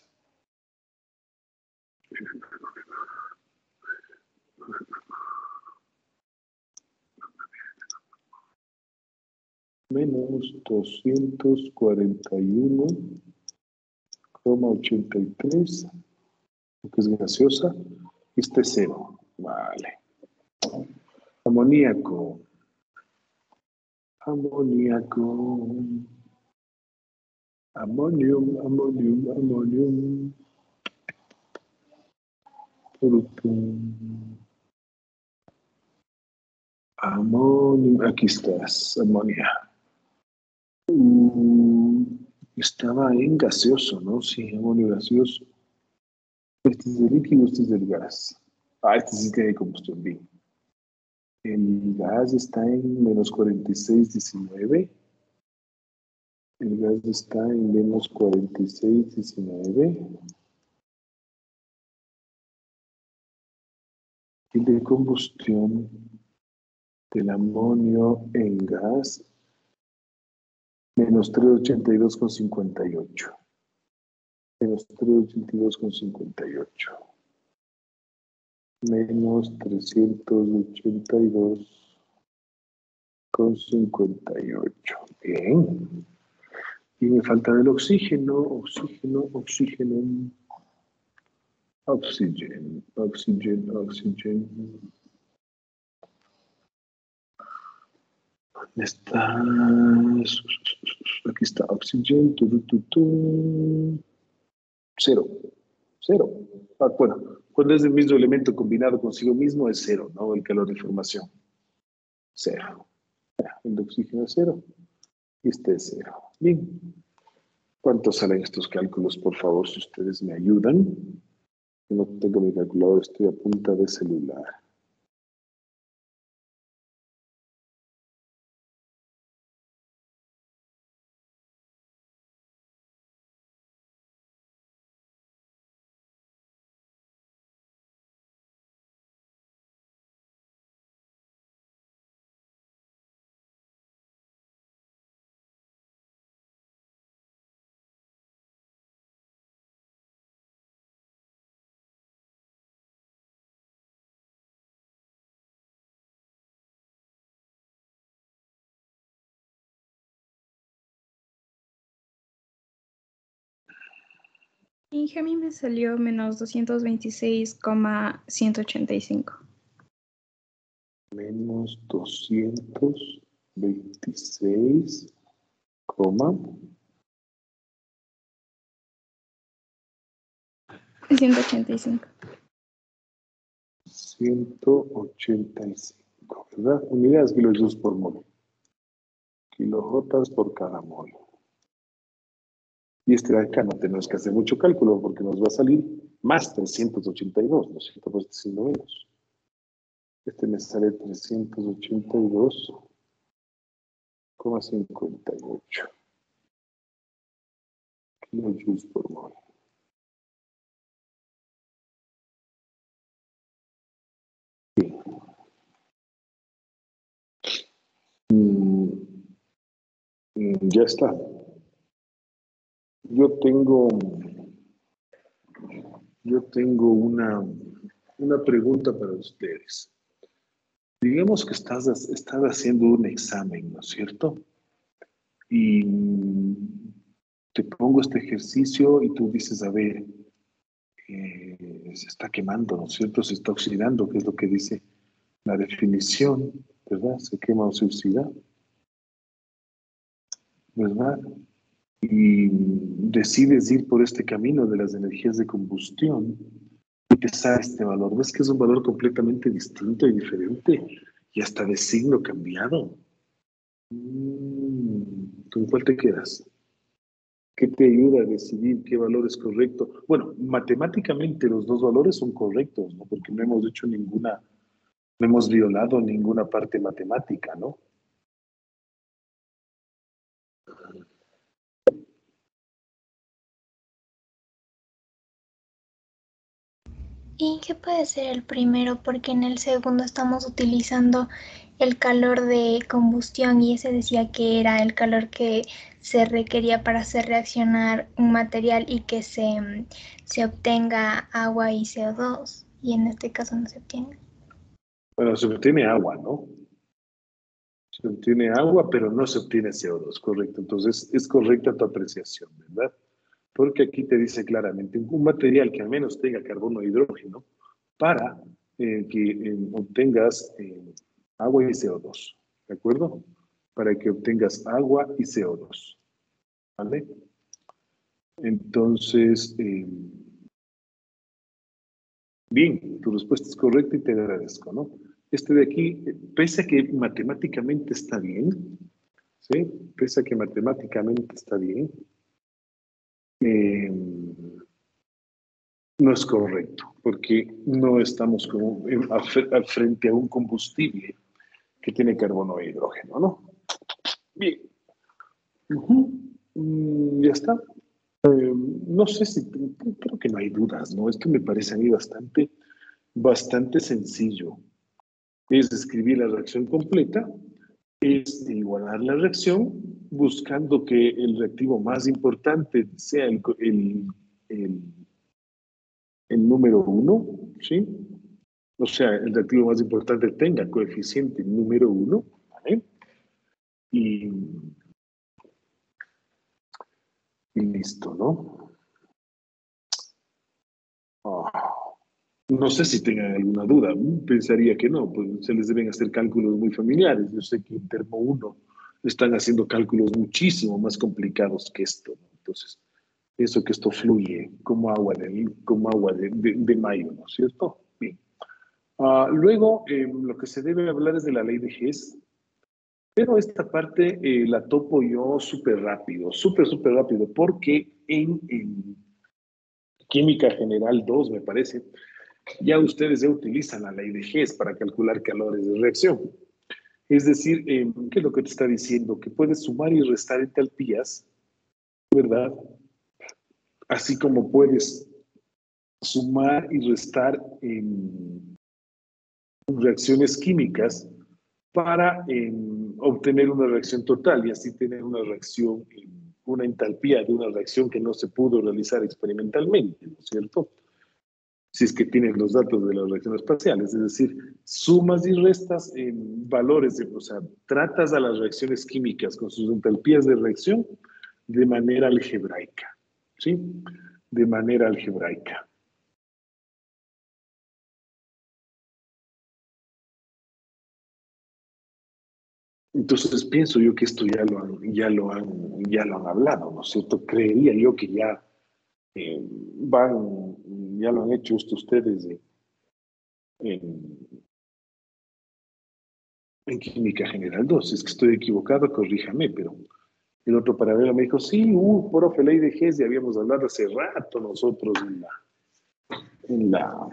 Menos doscientos cuarenta y uno coma ochenta y tres, que es gaseosa. Este es cero. Vale. Amoníaco. Amoníaco. Amonium, amonium, amonium. Amonium. Aquí estás, amonia. Uh, estaba en gaseoso, ¿no? Sí, amonio gaseoso. Este es del líquido, este es del gas. Ah, este sí tiene combustión, bien. El gas está en menos cuarenta y seis diecinueve. El gas está en menos cuarenta y seis diecinueve. Y de combustión del amonio en gas, menos trescientos ochenta y dos coma cincuenta y ocho. Menos trescientos ochenta y dos coma cincuenta y ocho. Menos trescientos ochenta y dos coma cincuenta y ocho. Bien. Y me falta del oxígeno, oxígeno, oxígeno. Oxygen, oxygen, oxygen. ¿Dónde está? Aquí está, oxygen. Tu, tu, tu, tu. Cero. Cero. Ah, bueno, cuando es el mismo elemento combinado consigo mismo es cero, ¿no? El calor de formación. Cero. El de oxígeno es cero. Y este es cero. Bien. ¿Cuánto salen estos cálculos, por favor, si ustedes me ayudan? Yo no tengo mi calculador, estoy a punta de celular. Y a mí me salió menos doscientos veintiséis coma ciento ochenta y cinco. Menos doscientos veintiséis, coma. ciento ochenta y cinco. ciento ochenta y cinco, ¿verdad? Unidades kilojoules por mol. Kilojotas por cada mol. Y este de acá no tenemos que hacer mucho cálculo porque nos va a salir más trescientos ochenta y dos, ¿no es cierto? Pues siendo menos. Este me sale trescientos ochenta y dos coma cincuenta y ocho kilojoules por mol. Bien. Mm, mm, ya está. Yo tengo, yo tengo una, una pregunta para ustedes. Digamos que estás, estás haciendo un examen, ¿no es cierto? Y te pongo este ejercicio y tú dices, a ver, eh, se está quemando, ¿no es cierto? Se está oxidando, que es lo que dice la definición, ¿verdad? Se quema o se oxida, ¿verdad? y decides ir por este camino de las energías de combustión y te sale este valor. ¿Ves que es un valor completamente distinto y diferente? Y hasta de signo cambiado. Mm, ¿Con cuál te quedas? ¿Qué te ayuda a decidir qué valor es correcto? Bueno, matemáticamente los dos valores son correctos, ¿no? Porque no hemos hecho ninguna, no hemos violado ninguna parte matemática, ¿no? ¿Y qué puede ser el primero? Porque en el segundo estamos utilizando el calor de combustión y ese decía que era el calor que se requería para hacer reaccionar un material y que se, se obtenga agua y C O dos. Y en este caso no se obtiene. Bueno, se obtiene agua, ¿no? Se obtiene agua, pero no se obtiene C O dos, correcto. Entonces, es correcta tu apreciación, ¿verdad? Porque aquí te dice claramente un material que al menos tenga carbono e hidrógeno para eh, que eh, obtengas eh, agua y C O dos, ¿de acuerdo? Para que obtengas agua y C O dos, ¿vale? Entonces, eh, bien, tu respuesta es correcta y te agradezco, ¿no? Este de aquí, eh, pese a que matemáticamente está bien, ¿sí? Pese a que matemáticamente está bien, eh, no es correcto, porque no estamos como en, a, a, frente a un combustible que tiene carbono e hidrógeno, ¿no? Bien. Uh-huh. Mm, ya está. Eh, no sé si, creo que no hay dudas, ¿no? Esto me parece a mí bastante, bastante sencillo. Es escribir la reacción completa, es igualar la reacción, buscando que el reactivo más importante sea el, el, el, el número uno, ¿sí? O sea, el reactivo más importante tenga coeficiente número uno, ¿vale? Y, y listo, ¿no? Oh, no sé si tengan alguna duda, pensaría que no, pues se les deben hacer cálculos muy familiares. Yo sé que en Termo uno están haciendo cálculos muchísimo más complicados que esto, ¿no? Entonces, pienso que esto fluye como agua de, como agua de, de, de mayo, ¿no es cierto? Bien. Uh, luego, eh, lo que se debe hablar es de la ley de Hess. Pero esta parte eh, la topo yo súper rápido, súper, súper rápido, porque en, en, Química General dos, me parece, ya ustedes ya utilizan la ley de Hess para calcular calores de reacción. Es decir, eh, ¿qué es lo que te está diciendo? Que puedes sumar y restar entalpías, ¿verdad? Así como puedes sumar y restar en reacciones químicas para eh, obtener una reacción total y así tener una reacción, una entalpía de una reacción que no se pudo realizar experimentalmente, ¿no es cierto? Si es que tienes los datos de las reacciones parciales, es decir, sumas y restas en valores, de, o sea, tratas a las reacciones químicas con sus entalpías de reacción de manera algebraica, ¿sí? De manera algebraica. Entonces pienso yo que esto ya lo han, ya lo han, ya lo han hablado, ¿no es cierto? Creería yo que ya eh, van, ya lo han hecho esto ustedes eh, en, en Química General dos. Si es que estoy equivocado, corríjame, pero el otro paralelo me dijo, sí, uh, profe, ley de Hess, ya habíamos hablado hace rato nosotros en la, en la,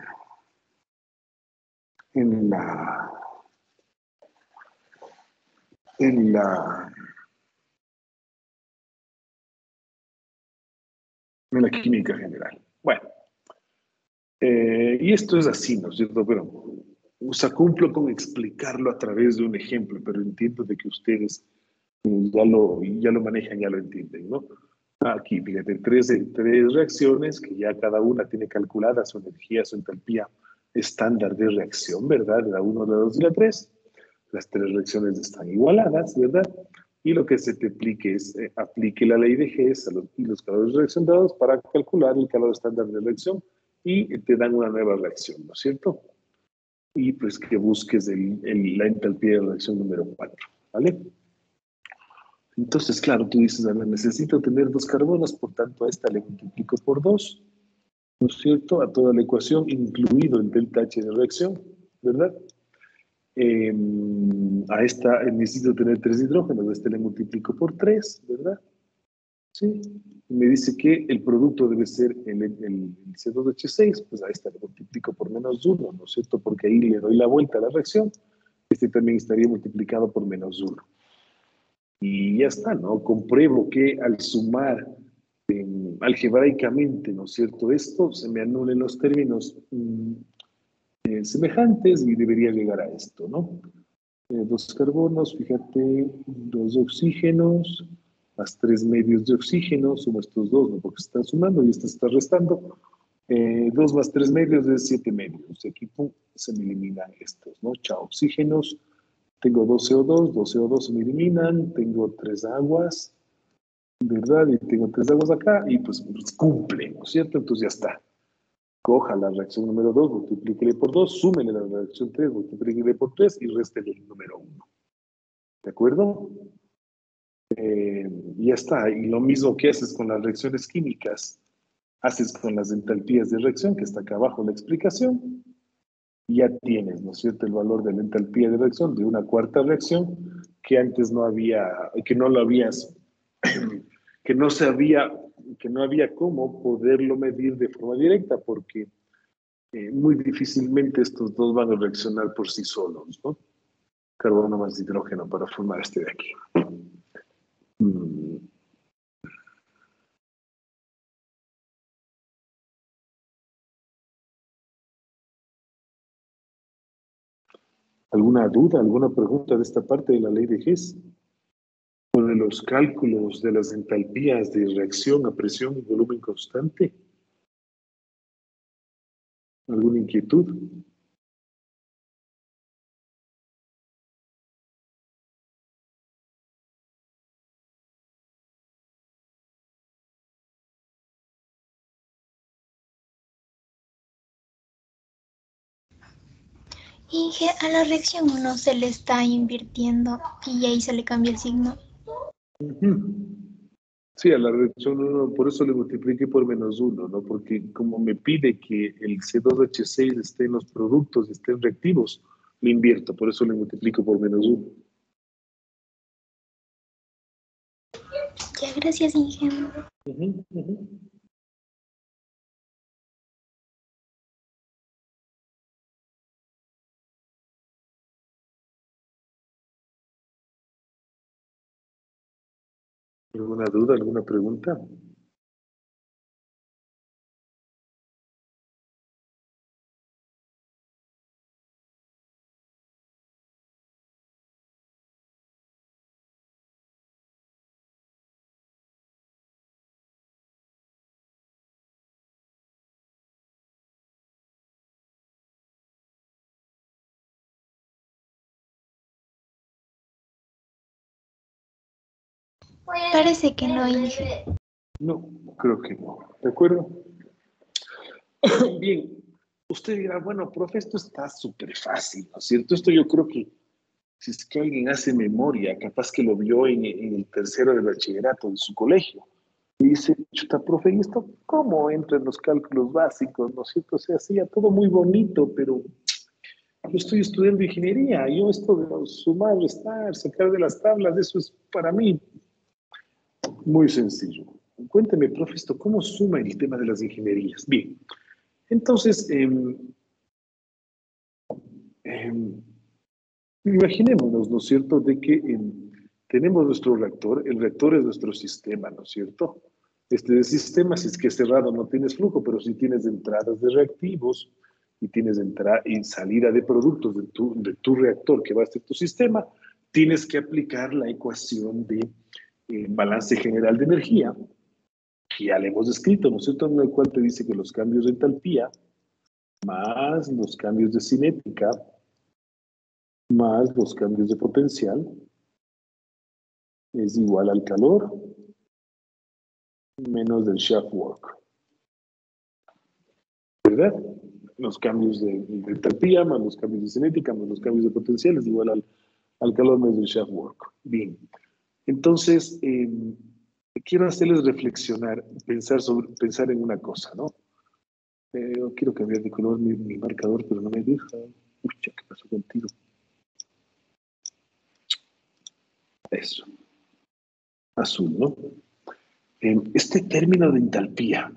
en la, en la, en la Química General. Bueno. Eh, y esto es así, ¿no es cierto? Pero, o sea, cumplo con explicarlo a través de un ejemplo, pero entiendo de que ustedes eh, ya lo, ya lo manejan, ya lo entienden, ¿no? Aquí, fíjate, tres, tres reacciones que ya cada una tiene calculada su energía, su entalpía estándar de reacción, ¿verdad? La uno, la dos y la tres. Las tres reacciones están igualadas, ¿verdad? Y lo que se te aplique es, eh, aplique la ley de Hess a los, y los calores reaccionados para calcular el calor estándar de reacción y te dan una nueva reacción, ¿no es cierto? Y pues que busques el, el, la entalpía de reacción número cuatro, ¿vale? Entonces, claro, tú dices, a ver, necesito tener dos carbonos, por tanto a esta le multiplico por dos, ¿no es cierto? A toda la ecuación, incluido el delta H de reacción, ¿verdad? Eh, a esta necesito tener tres hidrógenos, a este le multiplico por tres, ¿verdad? Sí. Y me dice que el producto debe ser el, el, el C dos H seis, pues a esta le multiplico por menos uno, ¿no es cierto? Porque ahí le doy la vuelta a la reacción. Este también estaría multiplicado por menos uno. Y ya está, ¿no? Compruebo que al sumar eh, algebraicamente, ¿no es cierto? Esto se me anulen los términos mm, eh, semejantes y debería llegar a esto, ¿no? Eh, dos carbonos, fíjate, dos oxígenos, más tres medios de oxígeno, sumo estos dos, ¿no? Porque se están sumando y esto se está restando. Eh, dos más tres medios es siete medios. Aquí pum, se me eliminan estos, ¿no? Chao, oxígenos. Tengo dos C O dos, dos C O dos se me eliminan, tengo tres aguas, ¿verdad? Y tengo tres aguas acá y pues, pues cumple, ¿no es cierto? Entonces ya está. Coja la reacción número dos, multiplíquele por dos, súmele la reacción tres, multiplíquele por tres y réstele el número uno. ¿De acuerdo? Eh, y ya está. Y lo mismo que haces con las reacciones químicas, haces con las entalpías de reacción, que está acá abajo la explicación, y ya tienes, ¿no es cierto?, el valor de la entalpía de reacción de una cuarta reacción que antes no había, que no lo habías, que no sabía, que no había cómo poderlo medir de forma directa, porque eh, muy difícilmente estos dos van a reaccionar por sí solos, ¿no? Carbono más hidrógeno para formar este de aquí. Mm. ¿Alguna duda, alguna pregunta de esta parte de la ley de Hess? ¿O de los cálculos de las entalpías de reacción a presión y volumen constante? ¿Alguna inquietud? Inge, a la reacción uno se le está invirtiendo y ahí se le cambia el signo. Uh-huh. Sí, a la reacción uno, por eso le multipliqué por menos uno, ¿no? Porque como me pide que el C dos H seis esté en los productos, estén reactivos, le invierto, por eso le multiplico por menos uno. Ya, gracias, Inge. Uh-huh, uh-huh. ¿Alguna duda, alguna pregunta? Parece que no, Inge. No, creo que no. ¿De acuerdo? Bien, usted dirá, bueno, profe, esto está súper fácil, ¿no es cierto? Esto yo creo que si es que alguien hace memoria, capaz que lo vio en, en el tercero de bachillerato de su colegio, y dice, chuta, profe, ¿y esto cómo entra en los cálculos básicos, ¿no es cierto? O sea, sí, ya todo muy bonito, pero yo estoy estudiando ingeniería, yo esto de sumar, restar, sacar de las tablas, eso es para mí muy sencillo. Cuénteme, profe, esto, ¿cómo suma el tema de las ingenierías? Bien, entonces, eh, eh, imaginémonos, ¿no es cierto?, de que eh, tenemos nuestro reactor, el reactor es nuestro sistema, ¿no es cierto? Este sistema, si es que es cerrado, no tienes flujo, pero si tienes entradas de reactivos y tienes entrada y salida de productos de tu, de tu reactor que va a ser tu sistema, tienes que aplicar la ecuación de eh, balance general de energía, que ya le hemos escrito, ¿no es cierto?, en el cual te dice que los cambios de entalpía más los cambios de cinética más los cambios de potencial es igual al calor menos del shaft work. ¿Verdad? Los cambios de, de entalpía más los cambios de cinética más los cambios de potencial es igual al, al calor menos del shaft work. Bien. Entonces, eh, quiero hacerles reflexionar, pensar, sobre, pensar en una cosa, ¿no? Eh, yo quiero cambiar de color mi, mi marcador, pero no me deja. Uy, ¿qué pasó contigo? Eso, azul, ¿no? Eh, este término de entalpía,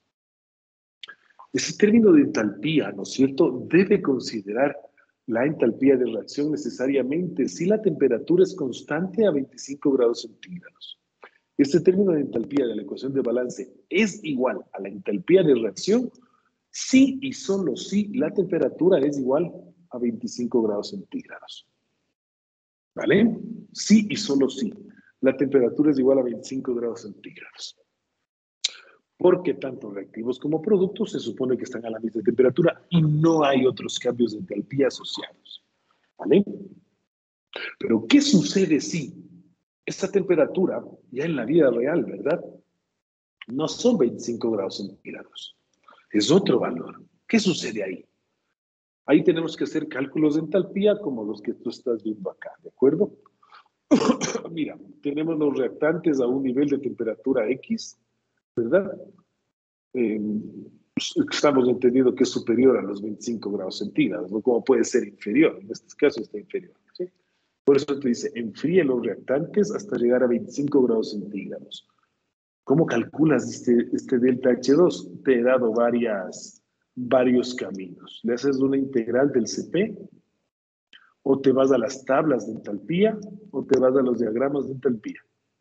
ese término de entalpía, ¿no es cierto?, debe considerar la entalpía de reacción necesariamente si la temperatura es constante a veinticinco grados centígrados. Este término de entalpía de la ecuación de balance es igual a la entalpía de reacción si y solo si la temperatura es igual a veinticinco grados centígrados. ¿Vale? Si y solo si la temperatura es igual a veinticinco grados centígrados. Porque tanto reactivos como productos se supone que están a la misma temperatura y no hay otros cambios de entalpía asociados. ¿Vale? Pero, ¿qué sucede si esta temperatura, ya en la vida real, ¿verdad?, no son veinticinco grados centígrados? Es otro valor. ¿Qué sucede ahí? Ahí tenemos que hacer cálculos de entalpía como los que tú estás viendo acá, ¿de acuerdo? Mira, tenemos los reactantes a un nivel de temperatura X, ¿verdad? Eh, estamos entendiendo que es superior a los veinticinco grados centígrados, ¿no? ¿Cómo puede ser inferior? En este caso está inferior, ¿sí? Por eso te dice, enfríe los reactantes hasta llegar a veinticinco grados centígrados. ¿Cómo calculas este, este delta H dos? Te he dado varias, varios caminos. Le haces una integral del C P, o te vas a las tablas de entalpía, o te vas a los diagramas de entalpía.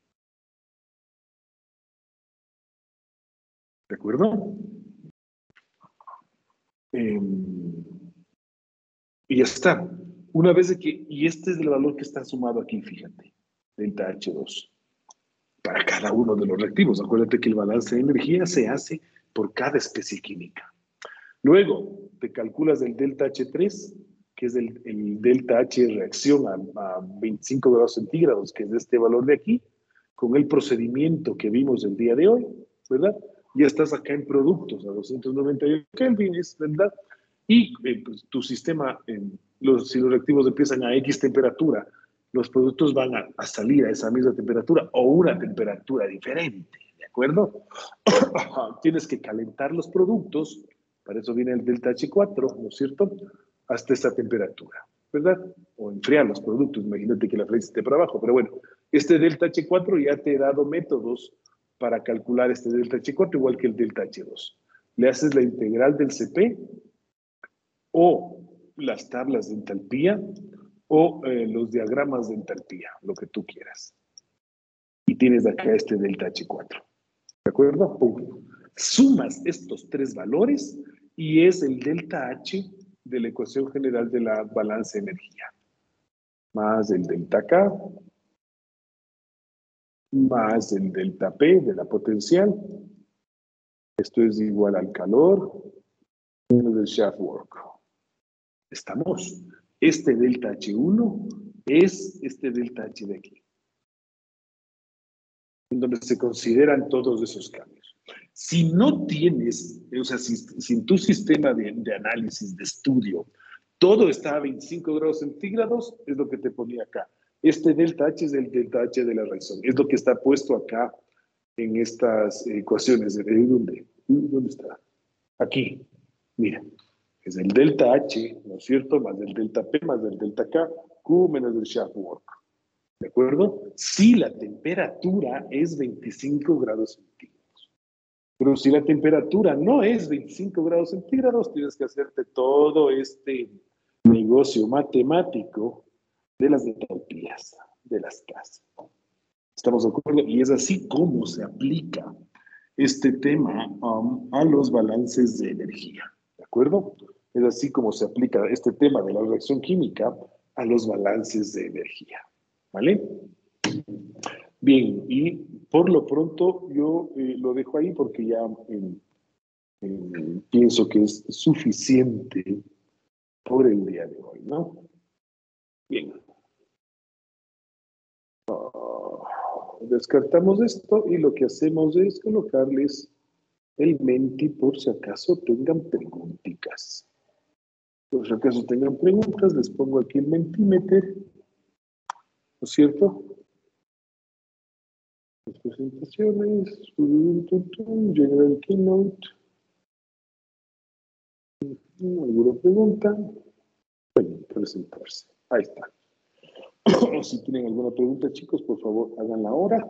¿De acuerdo? Eh, y ya está. Una vez de que, y este es el valor que está sumado aquí, fíjate, delta H dos, para cada uno de los reactivos. Acuérdate que el balance de energía se hace por cada especie química. Luego, te calculas el delta H tres, que es el, el delta H reacción a, a veinticinco grados centígrados, que es este valor de aquí, con el procedimiento que vimos el día de hoy, ¿verdad? Ya estás acá en productos a doscientos noventa y ocho kelvines, ¿verdad? Y eh, pues, tu sistema, eh, los, si los reactivos empiezan a X temperatura, los productos van a, a salir a esa misma temperatura o una temperatura diferente, ¿de acuerdo? Tienes que calentar los productos, para eso viene el delta H cuatro, ¿no es cierto?, hasta esa temperatura, ¿verdad? O enfriar los productos, imagínate que la flecha esté para abajo, pero bueno, este delta H cuatro ya te he dado métodos para calcular este delta H cuatro, igual que el delta H dos. Le haces la integral del C P, o las tablas de entalpía, o eh, los diagramas de entalpía, lo que tú quieras. Y tienes acá este delta H cuatro. ¿De acuerdo? Pum. Sumas estos tres valores y es el delta H de la ecuación general de la balance de energía. Más el delta K, más el delta P de la potencial. Esto es igual al calor menos el shaft work. Estamos. Este delta H uno es este delta H de aquí, en donde se consideran todos esos cambios. Si no tienes, o sea, si, si en tu sistema de, de análisis, de estudio, todo está a veinticinco grados centígrados, es lo que te ponía acá. Este delta H es el delta H de la reacción, es lo que está puesto acá en estas ecuaciones. ¿De dónde? ¿Dónde está? Aquí, mira. Es el delta H, ¿no es cierto?, más el delta P, más el delta K, Q menos el shaft work. ¿De acuerdo? Si la temperatura es veinticinco grados centígrados. Pero si la temperatura no es veinticinco grados centígrados, tienes que hacerte todo este negocio matemático de las entalpías, de las casas. ¿Estamos de acuerdo? Y es así como se aplica este tema um, a los balances de energía. ¿De acuerdo? Es así como se aplica este tema de la reacción química a los balances de energía. ¿Vale? Bien, y por lo pronto yo eh, lo dejo ahí porque ya eh, eh, pienso que es suficiente por el día de hoy, ¿no? Bien. Uh, descartamos esto y lo que hacemos es colocarles el Menti por si acaso tengan preguntitas. Por si acaso tengan preguntas, les pongo aquí el Mentimeter, ¿no es cierto? Las presentaciones, General Keynote. ¿Alguna pregunta? Bueno, presentarse. Ahí está. Si tienen alguna pregunta, chicos, por favor, háganla ahora.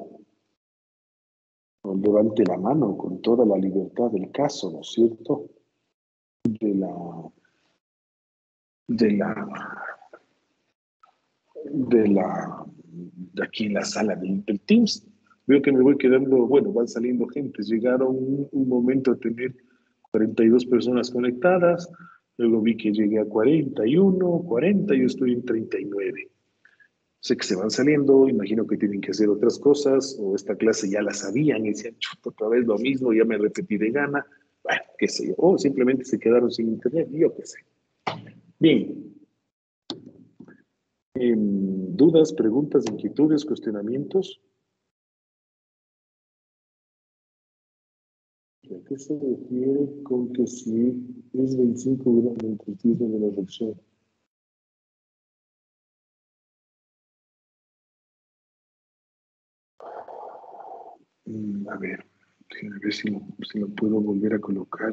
Levante la mano con toda la libertad del caso, ¿no es cierto? De la... De la... De la... De aquí en la sala del, del Teams. Veo que me voy quedando, bueno, van saliendo gentes. Llegaron un, un momento a tener cuarenta y dos personas conectadas. Luego vi que llegué a cuarenta y uno, cuarenta, yo estoy en treinta y nueve. Sé que se van saliendo, imagino que tienen que hacer otras cosas, o esta clase ya la sabían y decían, chuta, otra vez lo mismo, ya me repetí de gana, bueno, qué sé yo, o simplemente se quedaron sin internet, yo qué sé. Bien. Eh, ¿Dudas, preguntas, inquietudes, cuestionamientos? ¿A qué se refiere con que si es veinticinco grados del cultivo de la reacción? A ver, a ver si lo, si lo puedo volver a colocar.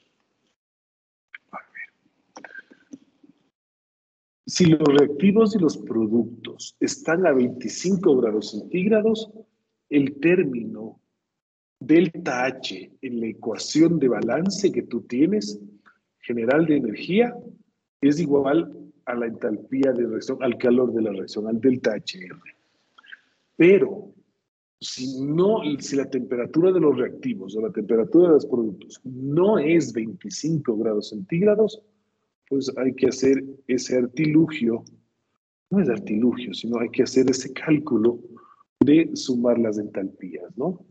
A ver. Si los reactivos y los productos están a veinticinco grados centígrados, el término delta H en la ecuación de balance que tú tienes, general de energía, es igual a la entalpía de reacción, al calor de la reacción, al delta H R. Pero si, no, si la temperatura de los reactivos o la temperatura de los productos no es veinticinco grados centígrados, pues hay que hacer ese artilugio, no es artilugio, sino hay que hacer ese cálculo de sumar las entalpías, ¿no?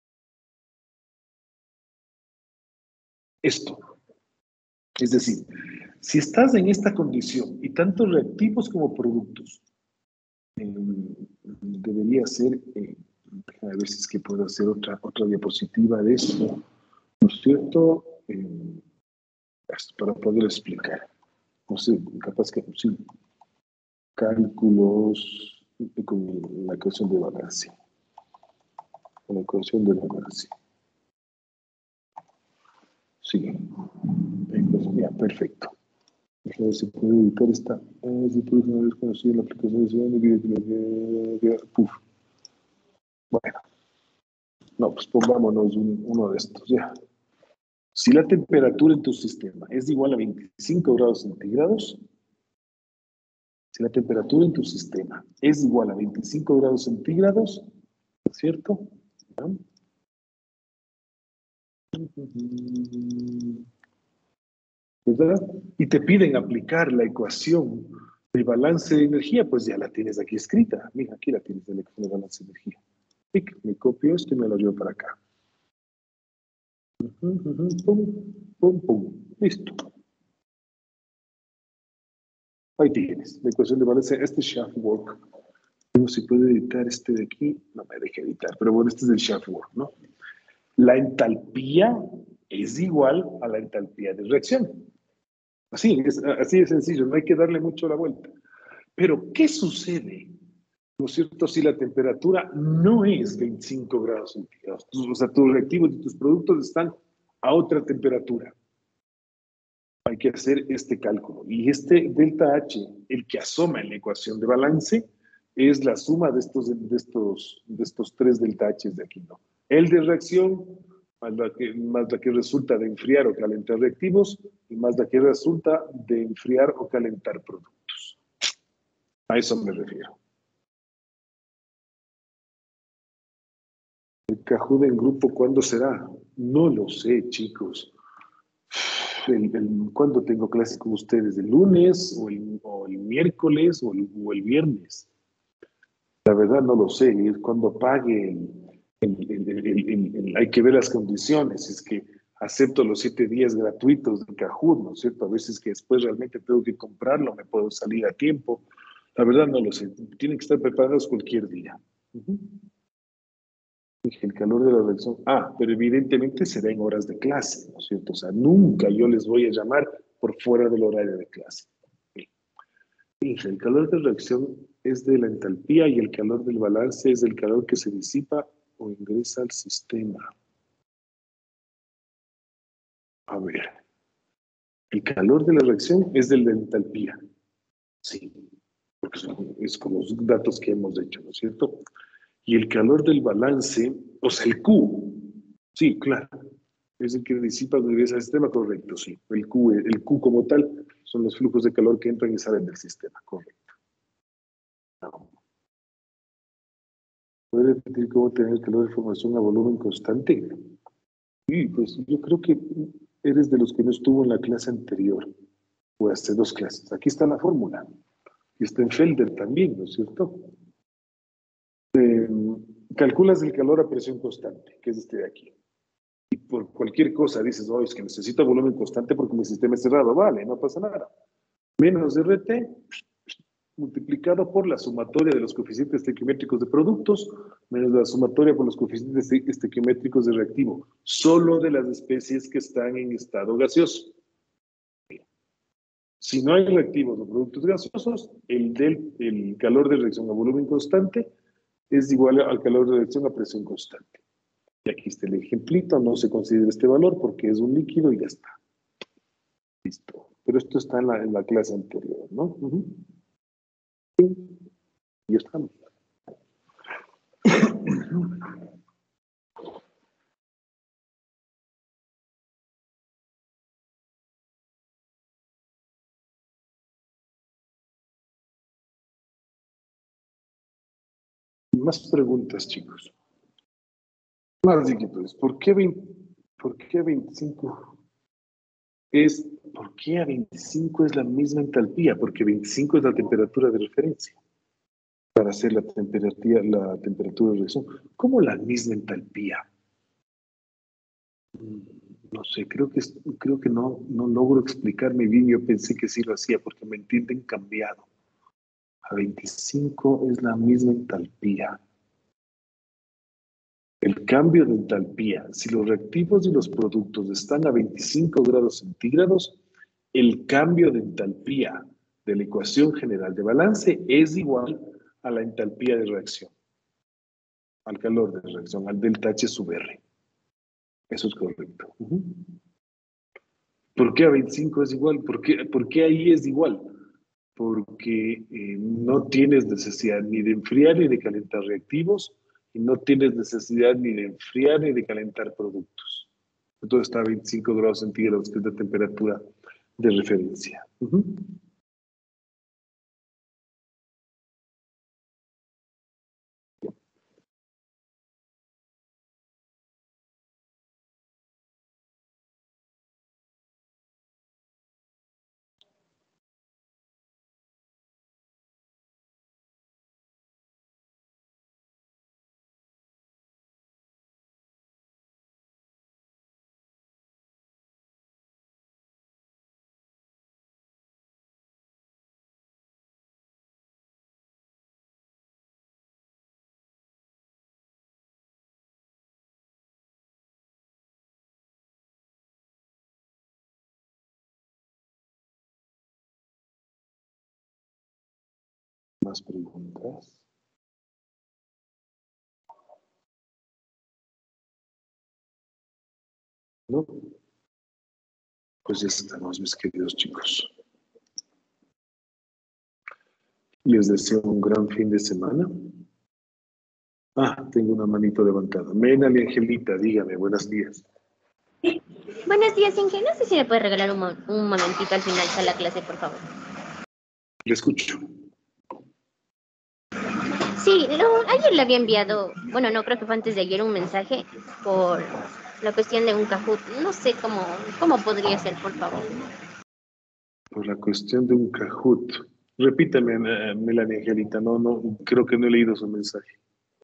Esto. Es decir, si estás en esta condición y tanto reactivos como productos, eh, debería ser... Eh, a ver si es que puedo hacer otra, otra diapositiva de esto, ¿no es cierto? Eh, para poder explicar. No sé, capaz que sí. Cálculos con la ecuación de balance. Con la ecuación de balance. Sí. Pues, ya, perfecto. A ver si puedo editar esta. Eh, si puedo una vez conocido la aplicación de segundo. Puf. Bueno. No, pues pongámonos un, uno de estos, ya. Si la temperatura en tu sistema es igual a veinticinco grados centígrados, si la temperatura en tu sistema es igual a veinticinco grados centígrados, ¿cierto? ¿Verdad? Y te piden aplicar la ecuación de balance de energía, pues ya la tienes aquí escrita. Mira, aquí la tienes de la ecuación de balance de energía. Pic, me copio esto y me lo llevo para acá. Uh-huh, uh-huh, pum, pum, pum. Listo. Ahí tienes, la ecuación de balance, este es shaft work. No se puede editar este de aquí, no me deje editar, pero bueno, este es el shaft work, ¿no? La entalpía es igual a la entalpía de reacción. Así, es, así de sencillo, no hay que darle mucho la vuelta. Pero, ¿qué sucede? ¿No es cierto? Si la temperatura no es veinticinco grados centígrados, o sea, tus reactivos y tus productos están a otra temperatura. Hay que hacer este cálculo. Y este delta H, el que asoma en la ecuación de balance, es la suma de estos, de estos, de estos tres delta H de aquí, ¿no? El de reacción, más la, que, más la que resulta de enfriar o calentar reactivos, y más la que resulta de enfriar o calentar productos. A eso me refiero. ¿El Kahoot en grupo cuándo será? No lo sé, chicos. El, el, ¿Cuándo tengo clases con ustedes? ¿El lunes o el, o el miércoles o el, o el viernes? La verdad no lo sé. Es cuando pague el, el, el, hay que ver las condiciones. Es que acepto los siete días gratuitos de Kahoot, ¿no es cierto? A veces que después realmente tengo que comprarlo, me puedo salir a tiempo. La verdad no lo sé. Tienen que estar preparados cualquier día. Uh-huh. El calor de la reacción. Ah, pero evidentemente será en horas de clase, ¿no es cierto? O sea, nunca yo les voy a llamar por fuera del horario de clase. Fíjense, el calor de reacción es de la entalpía y el calor del balance es el calor que se disipa o ingresa al sistema. A ver, el calor de la reacción es del de entalpía. Sí, porque son, es con los datos que hemos hecho, ¿no es cierto? Y el calor del balance, o sea, el Q, sí, claro, es el que disipa o ingresa al sistema, correcto, sí. El Q, el Q como tal son los flujos de calor que entran y salen del sistema, correcto. No. ¿Puede repetir cómo tener el calor de formación a volumen constante? Sí, pues yo creo que eres de los que no estuvo en la clase anterior, o hace dos clases. Aquí está la fórmula. Y está en Felder también, ¿no es cierto? Eh, calculas el calor a presión constante, que es este de aquí. Y por cualquier cosa dices, oh, es que necesito volumen constante porque mi sistema es cerrado. Vale, no pasa nada. Menos R T multiplicado por la sumatoria de los coeficientes estequiométricos de productos menos la sumatoria por los coeficientes estequiométricos de reactivo, solo de las especies que están en estado gaseoso. Si no hay reactivos o productos gaseosos, el, del, el calor de reacción a volumen constante es igual al calor de reacción a presión constante. Y aquí está el ejemplito, no se considera este valor porque es un líquido y ya está. Listo. Pero esto está en la, en la clase anterior, ¿no? Uh-huh. Y estamos. Más preguntas, chicos. Más chiquitos. ¿Por qué, veinte, ¿Por qué veinticinco es, ¿por qué a veinticinco es la misma entalpía? Porque veinticinco es la temperatura de referencia para hacer la temperatura, la temperatura de reacción. ¿Cómo la misma entalpía? No sé, creo que, creo que no, no logro explicarme bien. Yo pensé que sí lo hacía porque me entienden cambiado. A veinticinco es la misma entalpía. El cambio de entalpía, si los reactivos y los productos están a veinticinco grados centígrados, el cambio de entalpía de la ecuación general de balance es igual a la entalpía de reacción, al calor de reacción, al delta H sub R. Eso es correcto. Uh-huh. ¿Por qué a veinticinco es igual? ¿Por qué, ¿por qué ahí es igual? Porque eh, no tienes necesidad ni de enfriar ni de calentar reactivos y no tienes necesidad ni de enfriar ni de calentar productos. Entonces está a veinticinco grados centígrados, que es la temperatura de referencia. Uh-huh. ¿Más preguntas? ¿No? Pues ya estamos, mis queridos chicos. Les deseo un gran fin de semana. Ah, tengo una manito levantada. Menali Angelita, dígame, buenos días. Buenos días, Inge. No sé si me puede regalar un, mo un momentito al final de la clase, por favor. Le escucho. Sí, lo, ayer le había enviado, bueno, no, creo que fue antes de ayer, un mensaje por la cuestión de un Kahoot. No sé cómo, cómo podría ser, por favor. Por la cuestión de un Kahoot. Repítame, uh, Melanie Angelita, no, no, creo que no he leído su mensaje.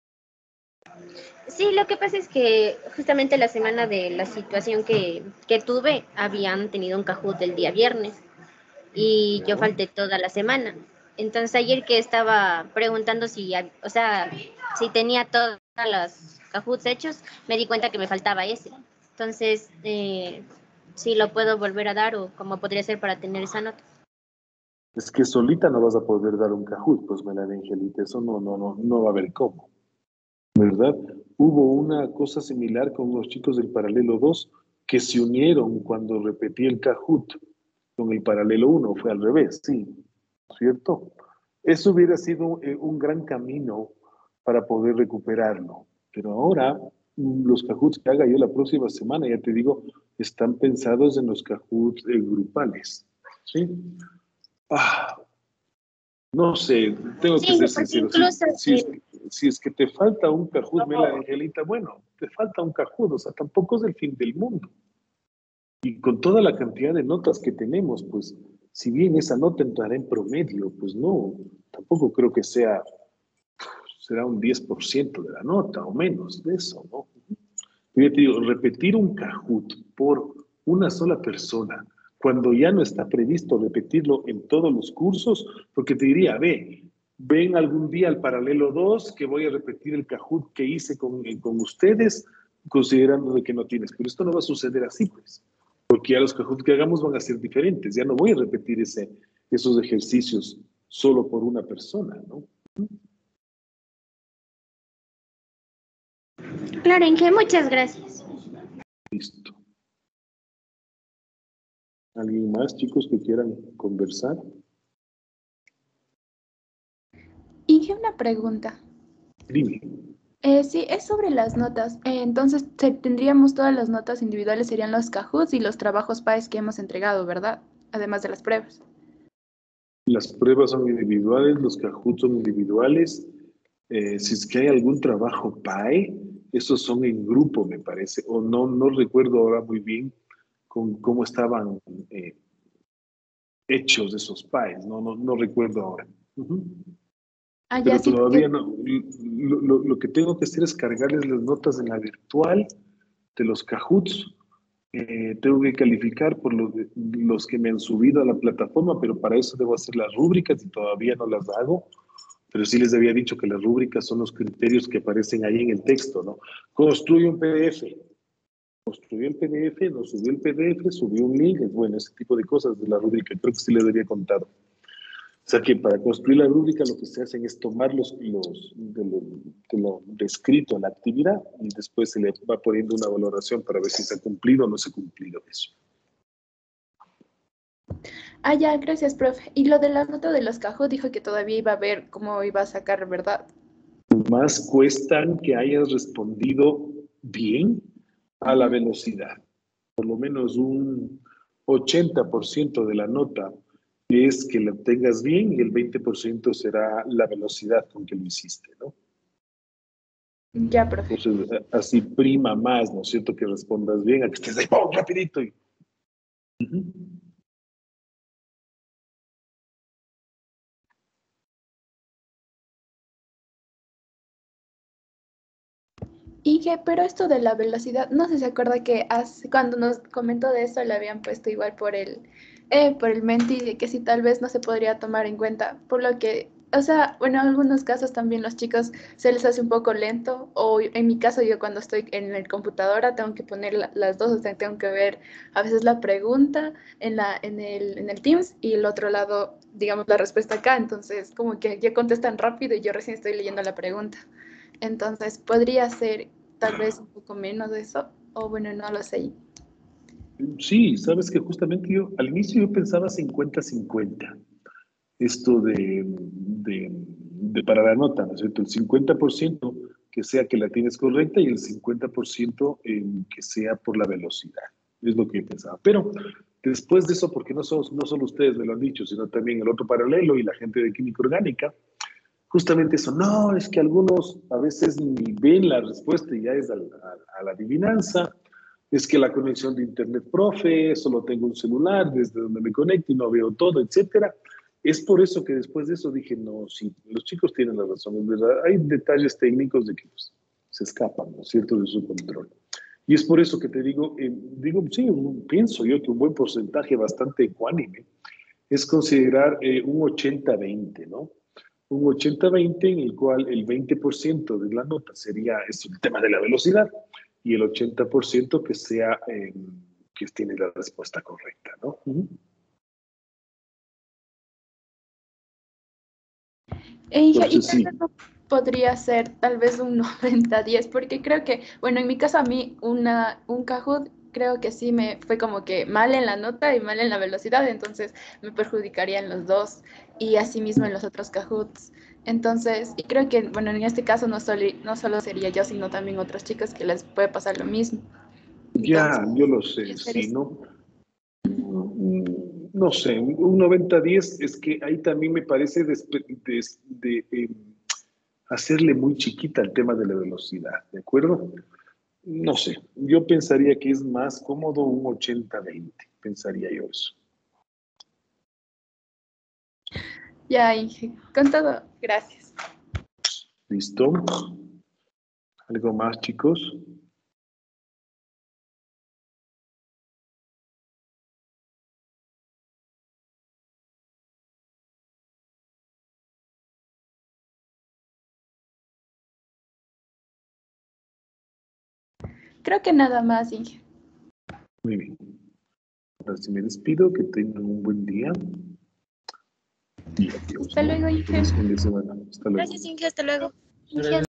Sí, lo que pasa es que justamente la semana de la situación que, que tuve, habían tenido un Kahoot el día viernes y yo falté toda la semana. Entonces ayer que estaba preguntando si, o sea, si tenía todos los Kahoots hechos, me di cuenta que me faltaba ese. Entonces, eh, si lo puedo volver a dar o cómo podría ser para tener esa nota. Es que solita no vas a poder dar un Kahoot, pues Melanie Angelita, eso no, no, no, no va a haber cómo, ¿verdad? hubo una cosa similar con los chicos del paralelo dos que se unieron cuando repetí el Kahoot con el paralelo uno, fue al revés, sí, ¿cierto? Eso hubiera sido eh, un gran camino para poder recuperarlo. Pero ahora, mm, los Kahoots que haga yo la próxima semana, ya te digo, están pensados en los Kahoots eh, grupales. ¿Sí? Ah, no sé, tengo que Sí, ser porque sincero. Si, incluso si, es, eh, si es que te falta un Kahoot, Mela Angelita, bueno, te falta un Kahoot, o sea, tampoco es el fin del mundo. Y con toda la cantidad de notas que tenemos, pues, si bien esa nota entrará en promedio, pues no, tampoco creo que sea, será un diez por ciento de la nota o menos de eso, ¿no? Yo te digo, repetir un Kahoot por una sola persona, cuando ya no está previsto repetirlo en todos los cursos, porque te diría, ve, ven algún día al paralelo dos que voy a repetir el Kahoot que hice con, con ustedes, considerando de que no tienes. Pero esto no va a suceder así, pues, porque ya los Kahoot que hagamos van a ser diferentes. Ya no voy a repetir ese, esos ejercicios solo por una persona, ¿no? claro, en que muchas gracias. Listo. ¿Alguien más, chicos, que quieran conversar? Y que una pregunta. Dime. Eh, sí, es sobre las notas. Eh, entonces, se- tendríamos todas las notas individuales, serían los Kahoots y los trabajos P A E S que hemos entregado, ¿verdad? Además de las pruebas. Las pruebas son individuales, los Kahoot son individuales. Eh, si es que hay algún trabajo P A E, esos son en grupo, me parece. O no, no recuerdo ahora muy bien con cómo estaban eh, hechos esos P A Es. No, no, no recuerdo ahora. Ujú. Ah, ya Pero sí, porque todavía no. Lo, lo- lo que tengo que hacer es cargarles las notas en la virtual de los Kahoots. Eh, tengo que calificar por los, los que me han subido a la plataforma, pero para eso debo hacer las rúbricas y todavía no las hago. Pero sí les había dicho que las rúbricas son los criterios que aparecen ahí en el texto, ¿no? Construye un P D F. Construyó el P D F, nos subió el P D F, subió un link, bueno, ese tipo de cosas de la rúbrica. Creo que sí les había contado. O sea que para construir la rúbrica lo que se hacen es tomar los, los de, lo, de lo descrito en la actividad y después se le va poniendo una valoración para ver si se ha cumplido o no se ha cumplido eso. ah, ya, gracias, profe. Y lo de la nota de los Kahoot dijo que todavía iba a ver cómo iba a sacar, ¿verdad? Más cuestan que hayas respondido bien a la Ujú. velocidad. Por lo menos un ochenta por ciento de la nota es que la tengas bien y el veinte por ciento será la velocidad con que lo hiciste, ¿no? Ya, profe. Entonces, a- así prima más, ¿no es cierto? Que respondas bien, a que estés ahí, ¡pum!, rapidito. Y... Ujú. Y que, pero esto de la velocidad, no sé si se acuerda que hace, cuando nos comentó de eso le habían puesto igual por el, eh, por el Menti, de que si tal vez no se podría tomar en cuenta, por lo que, o sea, bueno, en algunos casos también los chicos se les hace un poco lento, o en mi caso yo cuando estoy en la computadora tengo que poner la- las dos, o sea, tengo que ver a veces la pregunta en la, en el, en el Teams y el otro lado, digamos, la respuesta acá, entonces como que ya contestan rápido y yo recién estoy leyendo la pregunta. Entonces, podría ser tal vez un poco menos de eso, o bueno, no lo sé. Sí, sabes que justamente yo al inicio yo pensaba cincuenta-cincuenta. Esto de, de, de para la nota, ¿no es cierto? El cincuenta por ciento que sea que la tienes correcta y el cincuenta por ciento eh, que sea por la velocidad. Es lo que yo pensaba. Pero después de eso, porque no, son, no solo ustedes me lo han dicho, sino también el otro paralelo y la gente de química orgánica, justamente eso, no, es que algunos a veces ni ven la respuesta y ya es a, a, a la adivinanza, es que la conexión de internet, profe, solo tengo un celular desde donde me conecto y no veo todo, etcétera. Es por eso que después de eso dije, no, sí, los chicos tienen la razón, es verdad, hay detalles técnicos de que pues, se escapan, ¿no es cierto?, de su control. Y es por eso que te digo, eh, digo, sí, pienso yo que un buen porcentaje bastante ecuánime es considerar eh, un ochenta veinte, ¿no? Un ochenta veinte en el cual el veinte por ciento de la nota sería es el tema de la velocidad y el ochenta por ciento que sea eh, que tiene la respuesta correcta, ¿no? Uh-huh. E, hija, ¿y Entonces, tal sí. vez no, podría ser tal vez un noventa diez, porque creo que, bueno, en mi caso a mí una, un Kahoot creo que sí me fue como que mal en la nota y mal en la velocidad, entonces me perjudicarían los dos y asimismo en los otros Kahoots. Entonces, y creo que, bueno, en este caso no solo, no solo sería yo, sino también otros chicos que les puede pasar lo mismo. Entonces, Ya, yo lo podría sé, ser sí, eso. ¿no? Mm, No sé, un noventa diez es que ahí también me parece despe- des- de, eh, hacerle muy chiquita el tema de la velocidad, ¿de acuerdo? No sé, yo pensaría que es más cómodo un ochenta veinte, pensaría yo eso. Ya, Inge, con todo, gracias. ¿Listo? ¿Algo más, chicos? Creo que nada más, Inge. Muy bien. Ahora sí me despido, que tengan un buen día y adiós, Hasta ¿no? luego, Inge. Feliz fin de semana. Hasta luego. Gracias, Inge, hasta luego. Inge,